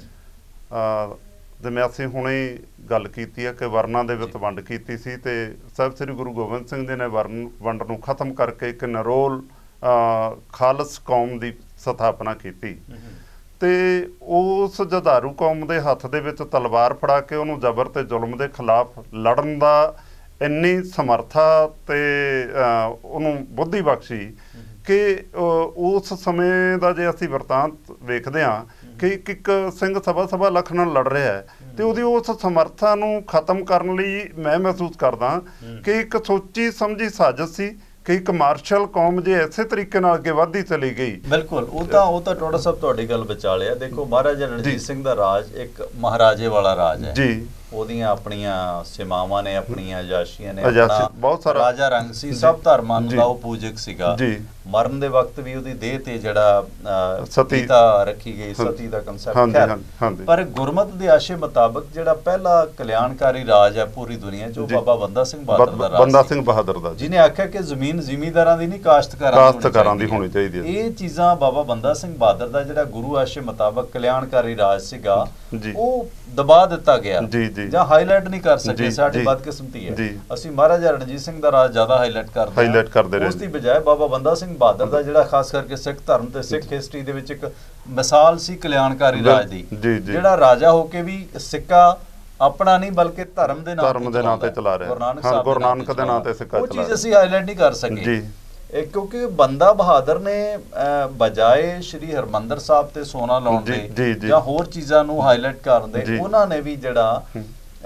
ਜਿਵੇਂ ਅਸੀਂ ਹੁਣੇ ਗੱਲ ਕੀਤੀ ਹੈ ਕਿ ਵਰਨਾਂ ਦੇ ਵਿੱਚ ਵੰਡ ਕੀਤੀ ਸੀ, ਤੇ ਸਾਹਿਬ ਸ੍ਰੀ ਗੁਰੂ ਗੋਬਿੰਦ ਸਿੰਘ ਜੀ ਨੇ ਵਰਨ ਵੰਡ ਨੂੰ ਖਤਮ ਕਰਕੇ ਇੱਕ ਨਿਰੋਲ ਖਾਲਸ ਕੌਮ ਦੀ ਸਥਾਪਨਾ ਕੀਤੀ। ਤੇ ਉਸ ਜੁਝਾਰੂ ਕੌਮ ਦੇ ਹੱਥ ਦੇ ਵਿੱਚ ਤਲਵਾਰ ਫੜਾ ਕੇ ਉਹਨੂੰ ਜ਼ਬਰ ਤੇ ਜ਼ੁਲਮ ਦੇ ਖਿਲਾਫ ਲੜਨ ਦਾ ਇੰਨੀ ਸਮਰੱਥਾ ਤੇ ਉਹਨੂੰ ਬੁੱਧੀ ਬਖਸ਼ੀ ਕਿ ਉਸ ਸਮੇਂ ਦਾ ਜੇ ਅਸੀਂ ਵਰਤਾਂਤ ਵੇਖਦੇ ਹਾਂ ਕਿ ਇੱਕ ਇੱਕ ਸਿੰਘ ਸਵਾ ਸਵਾ ਲੱਖ ਨਾਲ ਲੜ ਰਿਹਾ ਹੈ, ਤੇ ਉਹਦੀ ਉਸ ਸਮਰੱਥਾ ਨੂੰ ਖਤਮ ਕਰਨ ਲਈ ਮੈਂ ਮਹਿਸੂਸ ਕਰਦਾ ਕਿ ਇੱਕ ਸੋਚੀ ਸਮਝੀ ਸਾਜ਼ਿਸ਼ ਸੀ ਕਿ ਇੱਕ ਮਾਰਸ਼ਲ ਕੌਮ ਜੇ ਇਸੇ ਤਰੀਕੇ ਨਾਲ ਅੱਗੇ ਵਧਦੀ ਚਲੀ ਗਈ। ਬਿਲਕੁਲ, ਉਹ ਤਾਂ ਉਹ ਤਾਂ ਟੋੜਾ ਸਾਹਿਬ ਤੁਹਾਡੀ ਗੱਲ ਵਿਚਾ ਲਿਆ। ਦੇਖੋ, ਮਹਾਰਾਜਾ ਰਣਜੀਤ ਸਿੰਘ ਦਾ ਰਾਜ ਇੱਕ ਮਹਾਰਾਜੇ ਵਾਲਾ ਰਾਜ ਹੈ ਜੀ। ਉਹਦੀਆਂ ਆਪਣੀਆਂ ਸੀਮਾਵਾਂ ਨੇ, ਆਪਣੀਆਂ ਅਜਾਸ਼ੀਆਂ ਨੇ, ਆਪਣਾ ਰਾਜਾ ਰੰਗ ਸੀ, ਸਭ ਧਰਮਾਂ ਦਾ ਉਹ ਪੂਜਕ ਸੀਗਾ। ਮਰਨ ਦੇ ਵਕਤ ਵੀ ਉਹਦੀ ਦੇਹ ਤੇ ਜਿਹੜਾ ਸਤੀਤਾ ਰੱਖੀ ਗਈ, ਸਤੀ ਦਾ ਕਨਸੈਪਟ। ਪਰ ਗੁਰਮਤ ਦੇ ਆਸ਼ੇ ਮੁਤਾਬਕ ਜਿਹੜਾ ਪਹਿਲਾ ਕਲਿਆਣਕਾਰੀ ਰਾਜ ਹੈ ਪੂਰੀ ਦੁਨੀਆ 'ਚ, ਉਹ ਬਾਬਾ ਬੰਦਾ ਸਿੰਘ ਬਹਾਦਰ ਦਾ ਰਾਜ, ਬੰਦਾ ਸਿੰਘ ਬਹਾਦਰ ਦਾ, ਜਿਹਨੇ ਆਖਿਆ ਕਿ ਜ਼ਮੀਨ ਜ਼ਿਮੀਂਦਾਰਾਂ ਦੀ ਨਹੀਂ, ਕਾਸ਼ਤਕਾਰਾਂ ਦੀ ਹੋਣੀ ਚਾਹੀਦੀ ਹੈ। ਇਹ ਚੀਜ਼ਾਂ ਬਾਬਾ ਬੰਦਾ ਸਿੰਘ ਬਹਾਦਰ ਦਾ ਜਿਹੜਾ ਗੁਰੂ ਆਸ਼ੇ ਮੁਤਾਬਕ ਕਲਿਆਣਕਾਰੀ ਰਾਜ ਸੀਗਾ, ਉਹ ਦਬਾ ਦਿੱਤਾ ਗਿਆ ਜਾਂ ਹਾਈਲਾਈਟ ਨਹੀਂ ਕਰ ਸਕੇ। ਸਾਡੀ ਬਦਕਿਸਮਤੀ ਹੈ, ਅਸੀਂ ਮਹਾਰਾਜਾ ਰਣਜੀਤ ਸਿੰਘ ਦਾ ਰਾਜ ਜ਼ਿਆਦਾ ਹਾਈਲਾਈਟ ਕਰਦੇ ਹਾਂ, ਉਸ ਦੀ ਬਜਾਏ ਬਾਬਾ ਬੰਦਾ ਸਿੰਘ ਬਹਾਦਰ ਦਾ ਜਿਹੜਾ ਖਾਸ ਕਰਕੇ ਸਿੱਖ ਧਰਮ ਤੇ ਸਿੱਖ ਹਿਸਟਰੀ ਦੇ ਵਿੱਚ ਇੱਕ ਮਿਸਾਲ ਸੀ ਕਲਿਆਣਕਾਰੀ ਰਾਜ ਦੀ, ਜਿਹੜਾ ਰਾਜਾ ਹੋ ਕੇ ਵੀ ਸਿੱਕਾ ਆਪਣਾ ਨਹੀਂ ਬਲਕਿ ਧਰਮ ਦੇ ਨਾਂ ਤੇ ਚਲਾ ਰਿਹਾ, ਗੁਰੂ ਨਾਨਕ ਦੇ ਨਾਂ ਤੇ ਸਿੱਕਾ ਚਲਾ ਰਿਹਾ। ਉਹ ਚੀਜ਼ ਅਸੀਂ ਹਾਈਲਾਈਟ ਨਹੀਂ ਕਰ ਸਕੇ ਕਿਉਂਕਿ ਬੰਦਾ ਬਹਾਦਰ ਨੇ ਬਜਾਏ ਸ਼੍ਰੀ ਹਰਮੰਦਰ ਸਾਹਿਬ ਤੇ ਸੋਨਾ ਲਾਉਣ ਦੇ ਜਾਂ ਹੋਰ ਚੀਜ਼ਾਂ ਨੂੰ ਹਾਈਲਾਈਟ ਕਰਨ ਦੇ, ਉਹਨਾਂ ਨੇ ਵੀ ਜਿਹੜਾ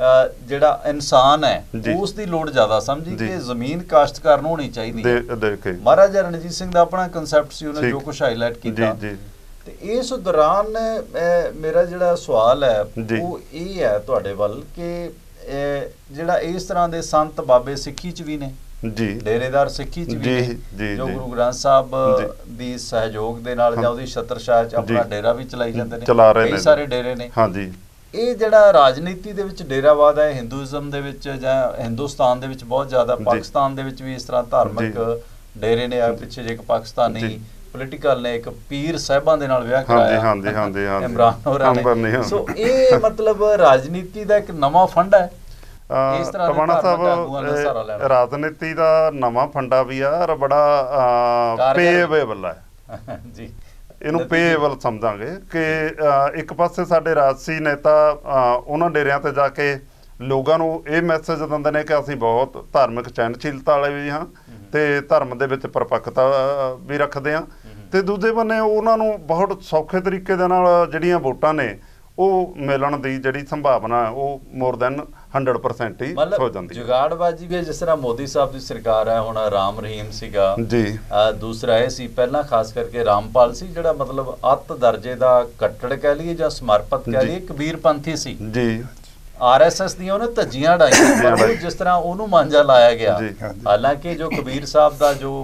ਜਿਹੜਾ ਇਨਸਾਨ ਹੈ ਉਸ ਦੀ ਲੋੜ ਜ਼ਿਆਦਾ ਸਮਝੀ ਕਿ ਜ਼ਮੀਨ ਕਾਸ਼ਤਕਾਰ ਨੂੰ ਹੋਣੀ ਚਾਹੀਦੀ ਹੈ। ਮਹਾਰਾਜਾ ਰਣਜੀਤ ਸਿੰਘ ਦਾ ਆਪਣਾ ਕਨਸੈਪਟ ਸੀ, ਉਹਨੇ ਜੋ ਕੁਝ ਹਾਈਲਾਈਟ ਕੀਤਾ। ਤੇ ਇਸ ਦੌਰਾਨ ਮੇਰਾ ਜਿਹੜਾ ਸਵਾਲ ਹੈ ਉਹ ਇਹ ਹੈ ਤੁਹਾਡੇ ਵੱਲ ਕਿ ਜਿਹੜਾ ਇਸ ਤਰ੍ਹਾਂ ਦੇ ਸੰਤ ਬਾਬੇ ਸਿੱਖੀ ਚ ਵੀ ਨੇ ਜੀ, ਡੇਰੇਦਾਰ ਸਿੱਖੀ ਚ ਵੀ ਨੇ, ਜੋ ਗੁਰੂ ਗ੍ਰੰਥ ਸਾਹਿਬ ਦੀ ਸਹਿਯੋਗ ਦੇ ਨਾਲ ਜਾਂ ਉਹਦੀ ਛਤਰਛਾਇਆ ਚ ਆਪਣਾ ਡੇਰਾ ਵੀ ਚਲਾਈ ਜਾਂਦੇ ਨੇ, ਕਈ ਸਾਰੇ ਡੇਰੇ ਨੇ। ਹਾਂਜੀ, ਇਹ ਜਿਹੜਾ ਰਾਜਨੀਤੀ ਦੇ ਵਿੱਚ ਡੇਰਾਵਾਦ ਹੈ ਹਿੰਦੂਇਜ਼ਮ ਦੇ ਵਿੱਚ ਜਾਂ ਹਿੰਦੁਸਤਾਨ ਦੇ ਵਿੱਚ ਬਹੁਤ ਜ਼ਿਆਦਾ, ਪਾਕਿਸਤਾਨ ਦੇ ਵਿੱਚ ਵੀ ਇਸ ਤਰ੍ਹਾਂ ਧਾਰਮਿਕ ਡੇਰੇ ਨੇ। ਪਿੱਛੇ ਜੇ ਇੱਕ ਪਾਕਿਸਤਾਨੀ ਪੋਲੀਟੀਕਲ ਨੇ ਇੱਕ ਪੀਰ ਸਾਹਿਬਾਂ ਦੇ ਨਾਲ ਵਿਆਹ ਕਰਾਇਆ ਇਮਰਾਨ ਹੋਰਾਂ ਨੇ। ਸੋ ਇਹ ਮਤਲਬ ਰਾਜਨੀਤੀ ਦਾ ਇੱਕ ਨਵਾਂ ਫੰਡ ਹੈ। ਇਸ ਤਰ੍ਹਾਂ ਸਾਹਿਬ ਰਾਜਨੀਤੀ ਦਾ ਨਵਾਂ ਫੰਡਾ ਵੀ ਆ, ਔਰ ਬੜਾ ਪੇਏਬਲ ਹੈ ਜੀ, ਇਹਨੂੰ ਪੇਏਬਲ ਸਮਝਾਂਗੇ ਕਿ ਇੱਕ ਪਾਸੇ ਸਾਡੇ ਰਾਜਸੀ ਨੇਤਾ ਉਹਨਾਂ ਡੇਰਿਆਂ ਤੇ ਜਾ ਕੇ ਲੋਕਾਂ ਨੂੰ ਇਹ ਮੈਸੇਜ ਦਿੰਦੇ ਨੇ ਕਿ ਅਸੀਂ ਬਹੁਤ ਧਾਰਮਿਕ ਚੈਨਸ਼ੀਲਤਾ ਵਾਲੇ ਵੀ ਹਾਂ ਤੇ ਧਰਮ ਦੇ ਵਿੱਚ ਪਰਪੱਕਤਾ ਵੀ ਰੱਖਦੇ ਹਾਂ, ਤੇ ਦੂਜੇ ਬੰਨੇ ਉਹਨਾਂ ਨੂੰ ਬਹੁਤ ਸੌਖੇ ਤਰੀਕੇ ਦੇ ਨਾਲ ਜਿਹੜੀਆਂ ਵੋਟਾਂ ਨੇ ਉਹ ਮਿਲਣ ਦੀ ਜਿਹੜੀ ਸੰਭਾਵਨਾ ਉਹ ਮੋਰ ਦੈਨ ਹੰਡਰਡ ਪਰਸੈਂਟ ਹੀ ਹੋ ਜਾਂਦੀ ਹੈ। ਜੁਗਾੜਬਾਜੀ ਵੀ ਜਿਸ ਤਰ੍ਹਾਂ ਮੋਦੀ ਸਾਹਿਬ ਦੀ ਸਰਕਾਰ ਹੈ, ਹੁਣ ਰਾਮ ਰਹੀਮ ਸੀਗਾ ਜੀ, ਦੂਸਰਾ ਇਹ ਸੀ ਪਹਿਲਾਂ ਖਾਸ ਕਰਕੇ ਰਾਮਪਾਲ ਸੀ ਜਿਹੜਾ ਮਤਲਬ ਅੱਤ ਦਰਜੇ ਦਾ ਕੱਟੜ ਕਹਿ ਲਈਏ ਜਾਂ ਸਮਰਪਿਤ ਕਹਿ ਲਈਏ, ਕਬੀਰਪੰਥੀ ਸੀ ਜੀ। ਆਰ ਐਸ ਐਸ ਦੀਆਂ ਉਹਨੇ ਧੱਜੀਆਂ ਉਡਾਈਆਂ, ਪਰ ਜਿਸ ਤਰ੍ਹਾਂ ਉਹਨੂੰ ਮਾਂਜਾ ਲਾਇਆ ਗਿਆ, ਹਾਲਾਂਕਿ ਜੋ ਕਬੀਰ ਸਾਹਿਬ ਦਾ ਜੋ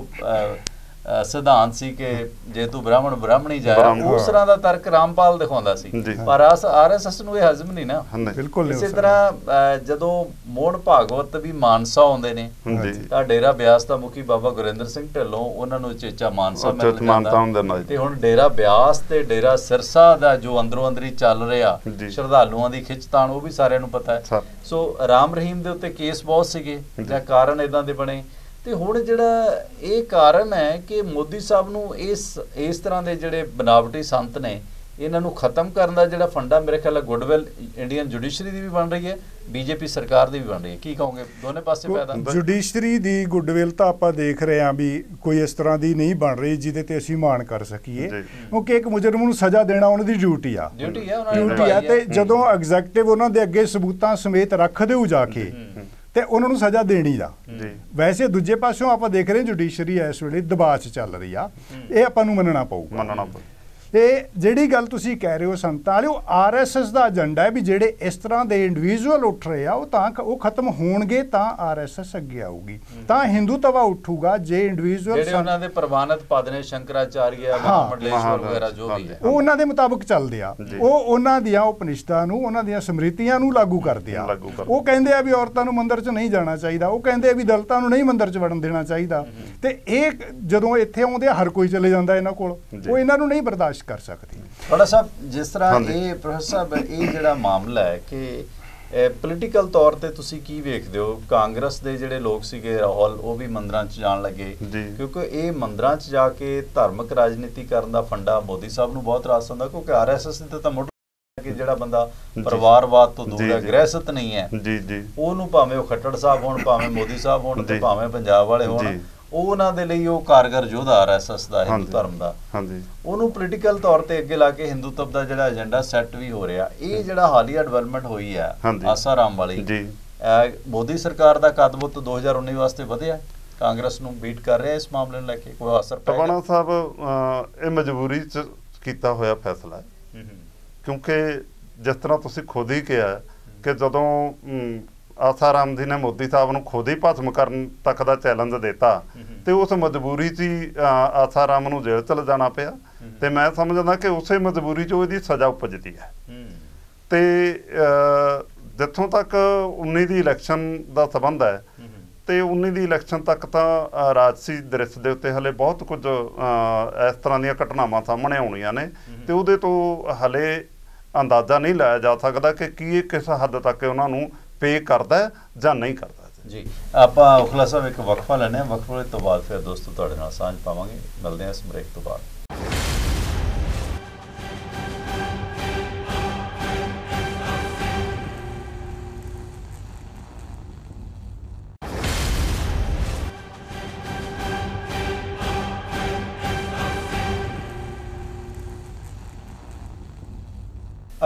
ਸਿਧਾਂਤ ਸੀ ਕਿ ਜੇ ਤੂੰ ਬ੍ਰਾਹਮਣ ਬ੍ਰਾਹਮਣੀ ਜਾਇਆ, ਉਸ ਤਰ੍ਹਾਂ ਦਾ ਤਰਕ ਰਾਮਪਾਲ ਦਿਖਾਉਂਦਾ ਸੀ, ਪਰ ਆਰ ਐਸ ਐਸ ਨੂੰ ਇਹ ਹਜ਼ਮ ਨਹੀਂ ਨਾ। ਬਿਲਕੁਲ ਇਸੇ ਤਰ੍ਹਾਂ ਜਦੋਂ ਮੋਹਨ ਭਾਗਵਤ ਵੀ ਮਾਨਸਾ ਆਉਂਦੇ ਨੇ ਤਾਂ ਡੇਰਾ ਬਿਆਸ ਦਾ ਮੁਖੀ ਬਾਬਾ ਗੁਰਿੰਦਰ ਸਿੰਘ ਢਿੱਲੋਂ ਉਹਨਾਂ ਨੂੰ ਚੇਚਾ ਮਾਨਸਾ ਮਿਲ ਜਾਂਦਾ, ਤੇ ਹੁਣ ਡੇਰਾ ਬਿਆਸ ਤੇ ਡੇਰਾ ਸਿਰਸਾ ਦਾ ਜੋ ਅੰਦਰੋਂ ਅੰਦਰੀ ਚੱਲ ਰਿਹਾ ਸ਼ਰਧਾਲੂਆਂ ਦੀ ਖਿੱਚਤਾਣ ਉਹ ਵੀ ਸਾਰਿਆਂ ਨੂੰ ਪਤਾ ਹੈ। ਸੋ ਰਾਮ ਰਹੀਮ ਦੇ ਉੱਤੇ ਕੇਸ ਬਹੁਤ ਸੀਗੇ ਜਾਂ ਕਾਰਨ ਏਦਾਂ ਦੇ ਬਣੇ, ਤੇ ਹੁਣ ਜਿਹੜਾ ਇਹ ਕਾਰਨ ਹੈ ਕਿ ਮੋਦੀ ਸਾਹਿਬ ਨੂੰ ਇਸ ਇਸ ਤਰ੍ਹਾਂ ਦੇ ਜਿਹੜੇ ਬਨਾਵਟੀ ਸੰਤ ਨੇ ਇਹਨਾਂ ਨੂੰ ਖਤਮ ਕਰਨ ਦਾ ਜਿਹੜਾ ਫੰਡਾ ਮੇਰੇ ਖਿਆਲ ਗੁੱਡਵਿਲ ਇੰਡੀਅਨ ਜੁਡੀਸ਼ਰੀ ਦੀ ਵੀ ਬਣ ਰਹੀ ਹੈ, ਬੀਜੇਪੀ ਸਰਕਾਰ ਦੀ ਵੀ ਬਣ ਰਹੀ ਹੈ। ਕੀ ਕਹੋਗੇ ਦੋਨੇ ਪਾਸੇ ਪੈਦਾ? ਜੁਡੀਸ਼ਰੀ ਦੀ ਗੁੱਡਵਿਲ ਤਾਂ ਆਪਾਂ ਦੇਖ ਰਹੇ ਹਾਂ ਵੀ ਕੋਈ ਇਸ ਤਰ੍ਹਾਂ ਦੀ ਨਹੀਂ ਬਣ ਰਹੀ ਜਿਹਦੇ ਤੇ ਅਸੀਂ ਮਾਣ ਕਰ ਸਕੀਏ, ਕਿਉਂਕਿ ਇੱਕ ਮੁਜਰਮ ਨੂੰ ਸਜ਼ਾ ਦੇਣਾ ਉਹਨਾਂ ਦੀ ਡਿਊਟੀ ਆ ਡਿਊਟੀ ਆ ਤੇ ਜਦੋਂ ਐਗਜ਼ੈਕਟਿਵ ਉਹਨਾਂ ਦੇ ਅੱਗੇ ਸਬੂਤਾਂ ਸਮੇਤ ਰੱਖ ਦਿਓ ਜਾ ਕੇ ਤੇ ਉਹਨਾਂ ਨੂੰ ਸਜ਼ਾ ਦੇਣੀ ਦਾ। ਵੈਸੇ ਦੂਜੇ ਪਾਸਿਓਂ ਆਪਾਂ ਦੇਖ ਰਹੇ ਜੁਡੀਸ਼ਰੀ ਇਸ ਵੇਲੇ ਦਬਾਅ 'ਚ ਚੱਲ ਰਹੀ ਆ, ਇਹ ਆਪਾਂ ਨੂੰ ਮੰਨਣਾ ਪਊਗਾ ਮੰਨਣਾ ਪਊ। ਤੇ ਜਿਹੜੀ ਗੱਲ ਤੁਸੀਂ ਕਹਿ ਰਹੇ ਹੋ ਸੰਤਾਂ ਵਾਲੀ, ਉਹ ਆਰ ਐਸ ਐਸ ਦਾ ਏਜੰਡਾ ਹੈ ਵੀ ਜਿਹੜੇ ਇਸ ਤਰ੍ਹਾਂ ਦੇ ਇੰਡੀਵਿਜੂਅਲ ਉੱਠ ਰਹੇ ਆ ਉਹ ਤਾਂ ਉਹ ਖਤਮ ਹੋਣਗੇ ਤਾਂ ਆਰ ਐਸ ਐਸ ਅੱਗੇ ਆਊਗੀ, ਤਾਂ ਹਿੰਦੂਤਵਾ ਉੱਠੂਗਾ। ਜੇ ਇੰਡੀਵਿਜੂਅਲ ਜਿਹੜੇ ਉਹਨਾਂ ਦੇ ਪ੍ਰਵਾਨਿਤ ਪਦ ਨੇ ਸ਼ੰਕਰਾਚਾਰੀਆ ਮੰਡਲੇਸ਼ਵਰ ਵਗੈਰਾ ਜੋ ਵੀ ਹੈ ਉਹ ਉਹਨਾਂ ਦੇ ਮੁਤਾਬਕ ਚੱਲਦੇ ਆ, ਉਹ ਉਹਨਾਂ ਦੀਆਂ ਉਪਨਿਸ਼ਦਾਂ ਨੂੰ ਉਹਨਾਂ ਦੀਆਂ ਸਮ੍ਰਿਤੀਆਂ ਨੂੰ ਲਾਗੂ ਕਰਦੇ ਆ। ਉਹ ਕਹਿੰਦੇ ਆ ਵੀ ਔਰਤਾਂ ਨੂੰ ਮੰਦਿਰ 'ਚ ਨਹੀਂ ਜਾਣਾ ਚਾਹੀਦਾ, ਉਹ ਕਹਿੰਦੇ ਆ ਵੀ ਦਲਿਤਾਂ ਨੂੰ ਨਹੀਂ ਮੰਦਿਰ 'ਚ ਵੜਨ ਦੇਣਾ ਚਾਹੀਦਾ, ਤੇ ਇਹ ਜਦੋਂ ਇੱਥੇ ਆਉਂਦੇ ਆ ਹਰ ਕੋਈ ਚਲੇ ਜਾਂਦਾ ਇਹਨਾਂ ਕੋਲ, ਉਹ ਇਹਨਾਂ ਨੂੰ ਨਹੀਂ ਬਰਦਾਸ਼ਤ ਕਰ ਸਕਦੀ। ਬੜਾ ਸਾਹਿਬ ਜਿਸ ਤਰ੍ਹਾਂ ਇਹ ਪ੍ਰੋਫੈਸਰ ਸਾਹਿਬ ਇਹ ਜਿਹੜਾ ਮਾਮਲਾ ਹੈ ਕਿ ਪੋਲੀਟੀਕਲ ਤੌਰ ਤੇ ਤੁਸੀਂ ਕੀ ਵੇਖਦੇ ਹੋ? ਕਾਂਗਰਸ ਦੇ ਜਿਹੜੇ ਲੋਕ ਸੀਗੇ ਰਾਹੁਲ ਉਹ ਵੀ ਮੰਦਰਾਂ 'ਚ ਜਾਣ ਲੱਗੇ, ਕਿਉਂਕਿ ਇਹ ਮੰਦਰਾਂ 'ਚ ਜਾ ਕੇ ਧਾਰਮਿਕ ਰਾਜਨੀਤੀ ਕਰਨ ਦਾ ਫੰਡਾ ਮੋਦੀ ਸਾਹਿਬ ਨੂੰ ਬਹੁਤ ਰਾਸ ਹੁੰਦਾ, ਕਿਉਂਕਿ ਆਰ ਐਸ ਐਸ ਨੇ ਤਾਂ ਮੁੱਢ ਕਿ ਜਿਹੜਾ ਬੰਦਾ ਪਰਿਵਾਰਵਾਦ ਤੋਂ ਦੂਰ ਹੈ, ਗ੍ਰਹਿਸਤ ਨਹੀਂ ਹੈ, ਉਹਨੂੰ ਭਾਵੇਂ ਉਹ ਖੱਟੜ ਸਾਹਿਬ ਹੋਣ, ਭਾਵੇਂ ਮੋਦੀ ਸਾਹਿਬ ਹੋਣ, ਤੇ ਭਾਵੇਂ ਪੰਜਾਬ ਵਾਲੇ ਹੋਣ, ਉਹ ਉਹਨਾਂ ਦੇ ਲਈ ਉਹ ਕਾਰਗਰ ਯੋਧਾ ਆਰ ਐਸ ਐਸ ਦਾ ਹਿੰਦੂ ਧਰਮ ਦਾ, ਉਹਨੂੰ ਪੋਲੀਟੀਕਲ ਤੌਰ ਤੇ ਅੱਗੇ ਲਾ ਕੇ ਹਿੰਦੂਤਵ ਦਾ ਜਿਹੜਾ ਏਜੰਡਾ ਸੈੱਟ ਵੀ ਹੋ ਰਿਹਾ। ਇਹ ਜਿਹੜਾ ਹਾਲੀਆ ਡਿਵੈਲਪਮੈਂਟ ਹੋਈ ਹੈ ਆਸਾਰਾਮ ਵਾਲੀ, ਮੋਦੀ ਸਰਕਾਰ ਦਾ ਕਦਬੁੱਤ ਦੋ ਹਜ਼ਾਰ ਉੱਨੀ ਵਾਸਤੇ ਵਧਿਆ, ਕਾਂਗਰਸ ਨੂੰ ਬੀਟ ਕਰ ਰਿਹਾ ਇਸ ਮਾਮਲੇ ਨੂੰ ਲੈ ਕੇ, ਕੋਈ ਅਸਰ ਪੈ ਟਵਾਣਾ ਸਾਹਿਬ ਇਹ ਮਜਬੂਰੀ ਚ ਕੀਤਾ ਹੋਇਆ ਫੈਸਲਾ ਹੈ, ਕਿਉਂਕਿ ਜਿਸ ਤਰ੍ਹਾਂ ਤੁਸੀਂ ਖੁਦ ਹੀ ਕਿਹਾ ਕਿ ਜਦੋਂ ਆਸਾਰਾਮ ਜੀ ਨੇ ਮੋਦੀ ਸਾਹਿਬ ਨੂੰ ਖੁਦ ਹੀ ਭਸਮ ਕਰਨ ਤੱਕ ਦਾ ਚੈਲੰਜ ਦਿੱਤਾ ਤੇ ਉਸ ਮਜਬੂਰੀ 'ਚ ਹੀ ਆਸਾਰਾਮ ਨੂੰ ਜੇਲ੍ਹ ਚਲੇ ਜਾਣਾ ਪਿਆ, ਤੇ ਮੈਂ ਸਮਝਦਾ ਕਿ ਉਸੇ ਮਜਬੂਰੀ 'ਚ ਇਹਦੀ ਸਜ਼ਾ ਉਪਜਦੀ ਹੈ। ਤੇ ਜਿੱਥੋਂ ਤੱਕ ਉੱਨੀ ਦੀ ਇਲੈਕਸ਼ਨ ਦਾ ਸੰਬੰਧ ਹੈ, ਤੇ ਉੱਨੀ ਦੀ ਇਲੈਕਸ਼ਨ ਤੱਕ ਤਾਂ ਰਾਜਸੀ ਦ੍ਰਿਸ਼ ਦੇ ਉੱਤੇ ਹਲੇ ਬਹੁਤ ਕੁਝ ਇਸ ਤਰ੍ਹਾਂ ਦੀਆਂ ਘਟਨਾਵਾਂ ਸਾਹਮਣੇ ਆਉਣੀਆਂ ਨੇ, ਤੇ ਉਹਦੇ ਤੋਂ ਹਲੇ ਅੰਦਾਜ਼ਾ ਨਹੀਂ ਲਾਇਆ ਜਾ ਸਕਦਾ ਕਿ ਕੀ ਕਿਸ ਹੱਦ ਤੱਕ ਉਹਨਾਂ ਨੂੰ ਪੇ ਕਰਦਾ ਜਾਂ ਨਹੀਂ ਕਰਦਾ ਜੀ। ਆਪਾਂ ਔਖਲਾ ਸਾਹਿਬ ਇੱਕ ਵਕਫਾ ਲੈਣੇ ਆ, ਵਕਫੇ ਤੋਂ ਬਾਅਦ ਫਿਰ ਦੋਸਤੋ ਤੁਹਾਡੇ ਨਾਲ ਸਾਂਝ ਪਾਵਾਂਗੇ, ਮਿਲਦੇ ਹਾਂ ਇਸ ਬ੍ਰੇਕ ਤੋਂ ਬਾਅਦ।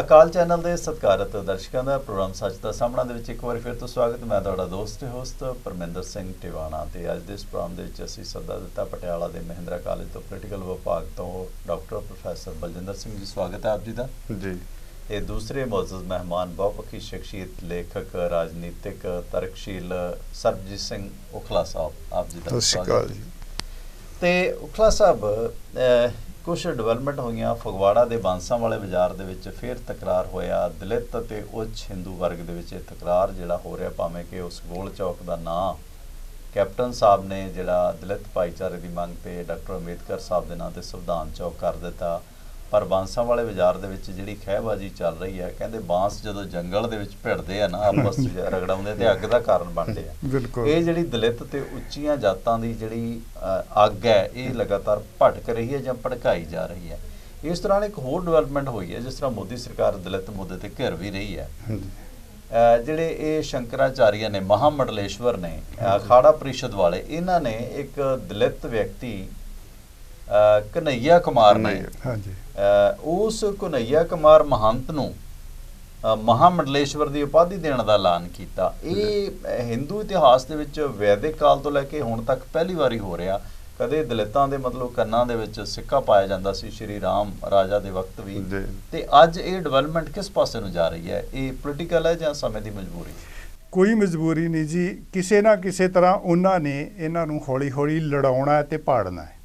ਅਕਾਲ ਚੈਨਲ ਦੇ ਸਤਿਕਾਰਤ ਦਰਸ਼ਕਾਂ ਦਾ ਪ੍ਰੋਗਰਾਮ ਸੱਚ ਦਾ ਸਾਹਮਣਾ ਦੇ ਵਿੱਚ ਇੱਕ ਵਾਰ ਫਿਰ ਤੋਂ ਸਵਾਗਤ। ਮੈਂ ਤੁਹਾਡਾ ਦੋਸਤ ਤੇ ਹੋਸਟ ਪਰਮਿੰਦਰ ਸਿੰਘ ਟਿਵਾਣਾ ਤੇ ਅੱਜ ਦੇ ਇਸ ਪ੍ਰੋਗਰਾਮ ਦੇ ਵਿੱਚ ਅਸੀਂ ਸੱਦਾ ਦਿੱਤਾ ਪਟਿਆਲਾ ਦੇ ਮਹਿੰਦਰਾ ਕਾਲਜ ਤੋਂ ਪੋਲੀਟੀਕਲ ਵਿਭਾਗ ਤੋਂ ਡਾਕਟਰ ਪ੍ਰੋਫੈਸਰ ਬਲਜਿੰਦਰ ਸਿੰਘ ਜੀ। ਸਵਾਗਤ ਹੈ ਆਪ ਜੀ ਦਾ ਜੀ। ਇਹ ਦੂਸਰੇ ਮੁਅੱਜ਼ਜ਼ ਮਹਿਮਾਨ ਬਹੁਪੱਖੀ ਸ਼ਖਸੀਅਤ ਲੇਖਕ ਰਾਜਨੀਤਿਕ ਤਰਕਸ਼ੀਲ ਸਰਬਜੀਤ ਸਿੰਘ ਉਖਲਾ ਸਾਹਿਬ, ਆਪ ਜੀ ਦਾ ਸਵਾਗਤ ਹੈ। ਤੇ ਉਖਲਾ ਸਾਹਿਬ, ਕੁਛ ਡਿਵੈਲਪਮੈਂਟ ਹੋਈਆਂ ਫਗਵਾੜਾ ਦੇ ਬਾਂਸਾਂ ਵਾਲੇ ਬਾਜ਼ਾਰ ਦੇ ਵਿੱਚ ਫਿਰ ਤਕਰਾਰ ਹੋਇਆ। ਦਲਿਤ ਅਤੇ ਉੱਚ ਹਿੰਦੂ ਵਰਗ ਦੇ ਵਿੱਚ ਇਹ ਤਕਰਾਰ ਜਿਹੜਾ ਹੋ ਰਿਹਾ, ਭਾਵੇਂ ਕਿ ਉਸ ਗੋਲ ਚੌਕ ਦਾ ਨਾਂ ਕੈਪਟਨ ਸਾਹਿਬ ਨੇ ਜਿਹੜਾ ਦਲਿਤ ਭਾਈਚਾਰੇ ਦੀ ਮੰਗ ਤੇ ਡਾਕਟਰ ਅੰਬੇਦਕਰ ਸਾਹਿਬ ਦੇ ਨਾਂ ਤੇ ਸੰਵਿਧਾਨ ਚੌਕ ਕਰ ਦਿੱਤਾ, ਪਰ ਬਾਂਸਾਂ ਵਾਲੇ ਬਾਜ਼ਾਰ ਦੇ ਵਿੱਚ ਜਿਹੜੀ ਖਹਿਬਾਜ਼ੀ ਚੱਲ ਰਹੀ ਹੈ, ਕਹਿੰਦੇ ਬਾਂਸ ਜਦੋਂ ਜੰਗਲ ਦੇ ਵਿੱਚ ਭਿੜਦੇ ਆ ਨਾ ਆਪਸ ਵਿੱਚ ਰਗੜਾਉਂਦੇ ਤੇ ਅੱਗ ਦਾ ਕਾਰਨ ਬਣਦੇ ਆ। ਇਹ ਜਿਹੜੀ ਦਲਿਤ ਤੇ ਉੱਚੀਆਂ ਜਾਤਾਂ ਦੀ ਜਿਹੜੀ ਅੱਗ ਹੈ ਇਹ ਲਗਾਤਾਰ ਭਟਕ ਰਹੀ ਹੈ ਜਾਂ ਭੜਕਾਈ ਜਾ ਰਹੀ ਹੈ। ਇਸ ਤਰ੍ਹਾਂ ਇੱਕ ਹੋਰ ਡਿਵੈਲਪਮੈਂਟ ਹੋਈ ਹੈ, ਜਿਸ ਤਰ੍ਹਾਂ ਮੋਦੀ ਸਰਕਾਰ ਦਲਿਤ ਮੁੱਦੇ ਤੇ ਘਿਰ ਵੀ ਰਹੀ ਹੈ। ਜਿਹੜੇ ਇਹ ਸ਼ੰਕਰਾਚਾਰੀਆ ਨੇ, ਮਹਾਮੰਡਲੇਸ਼ਵਰ ਨੇ, ਅਖਾੜਾ ਪ੍ਰੀਸ਼ਦ ਵਾਲੇ, ਇਹਨਾਂ ਨੇ ਇੱਕ ਦਲਿਤ ਵਿਅਕਤੀ ਕਨਈਆ ਕੁਮਾਰ ਨੇ ਉਸ ਕਨਈਆ ਕੁਮਾਰ ਮਹੰਤ ਨੂੰ ਮਹਾਮੰਡਲੇਸ਼ਵਰ ਦੀ ਉਪਾਧੀ ਦੇਣ ਦਾ ਐਲਾਨ ਕੀਤਾ। ਇਹ ਹਿੰਦੂ ਇਤਿਹਾਸ ਦੇ ਵਿੱਚ ਵੈਦਿਕ ਕਾਲ ਤੋਂ ਲੈ ਕੇ ਹੁਣ ਤੱਕ ਪਹਿਲੀ ਵਾਰੀ ਹੋ ਰਿਹਾ। ਕਦੇ ਦਲਿਤਾਂ ਦੇ ਮਤਲਬ ਕੰਨਾਂ ਦੇ ਵਿੱਚ ਸਿੱਕਾ ਪਾਇਆ ਜਾਂਦਾ ਸੀ ਸ਼੍ਰੀ ਰਾਮ ਰਾਜਾ ਦੇ ਵਕਤ ਵੀ, ਤੇ ਅੱਜ ਇਹ ਡਿਵੈਲਪਮੈਂਟ ਕਿਸ ਪਾਸੇ ਨੂੰ ਜਾ ਰਹੀ ਹੈ? ਇਹ ਪੋਲੀਟੀਕਲ ਹੈ ਜਾਂ ਸਮੇਂ ਦੀ ਮਜਬੂਰੀ? ਕੋਈ ਮਜਬੂਰੀ ਨਹੀਂ ਜੀ, ਕਿਸੇ ਨਾ ਕਿਸੇ ਤਰ੍ਹਾਂ ਉਹਨਾਂ ਨੇ ਇਹਨਾਂ ਨੂੰ ਹੌਲੀ ਹੌਲੀ ਲੜਾਉਣਾ ਤੇ ਪਾੜਨਾ ਹੈ।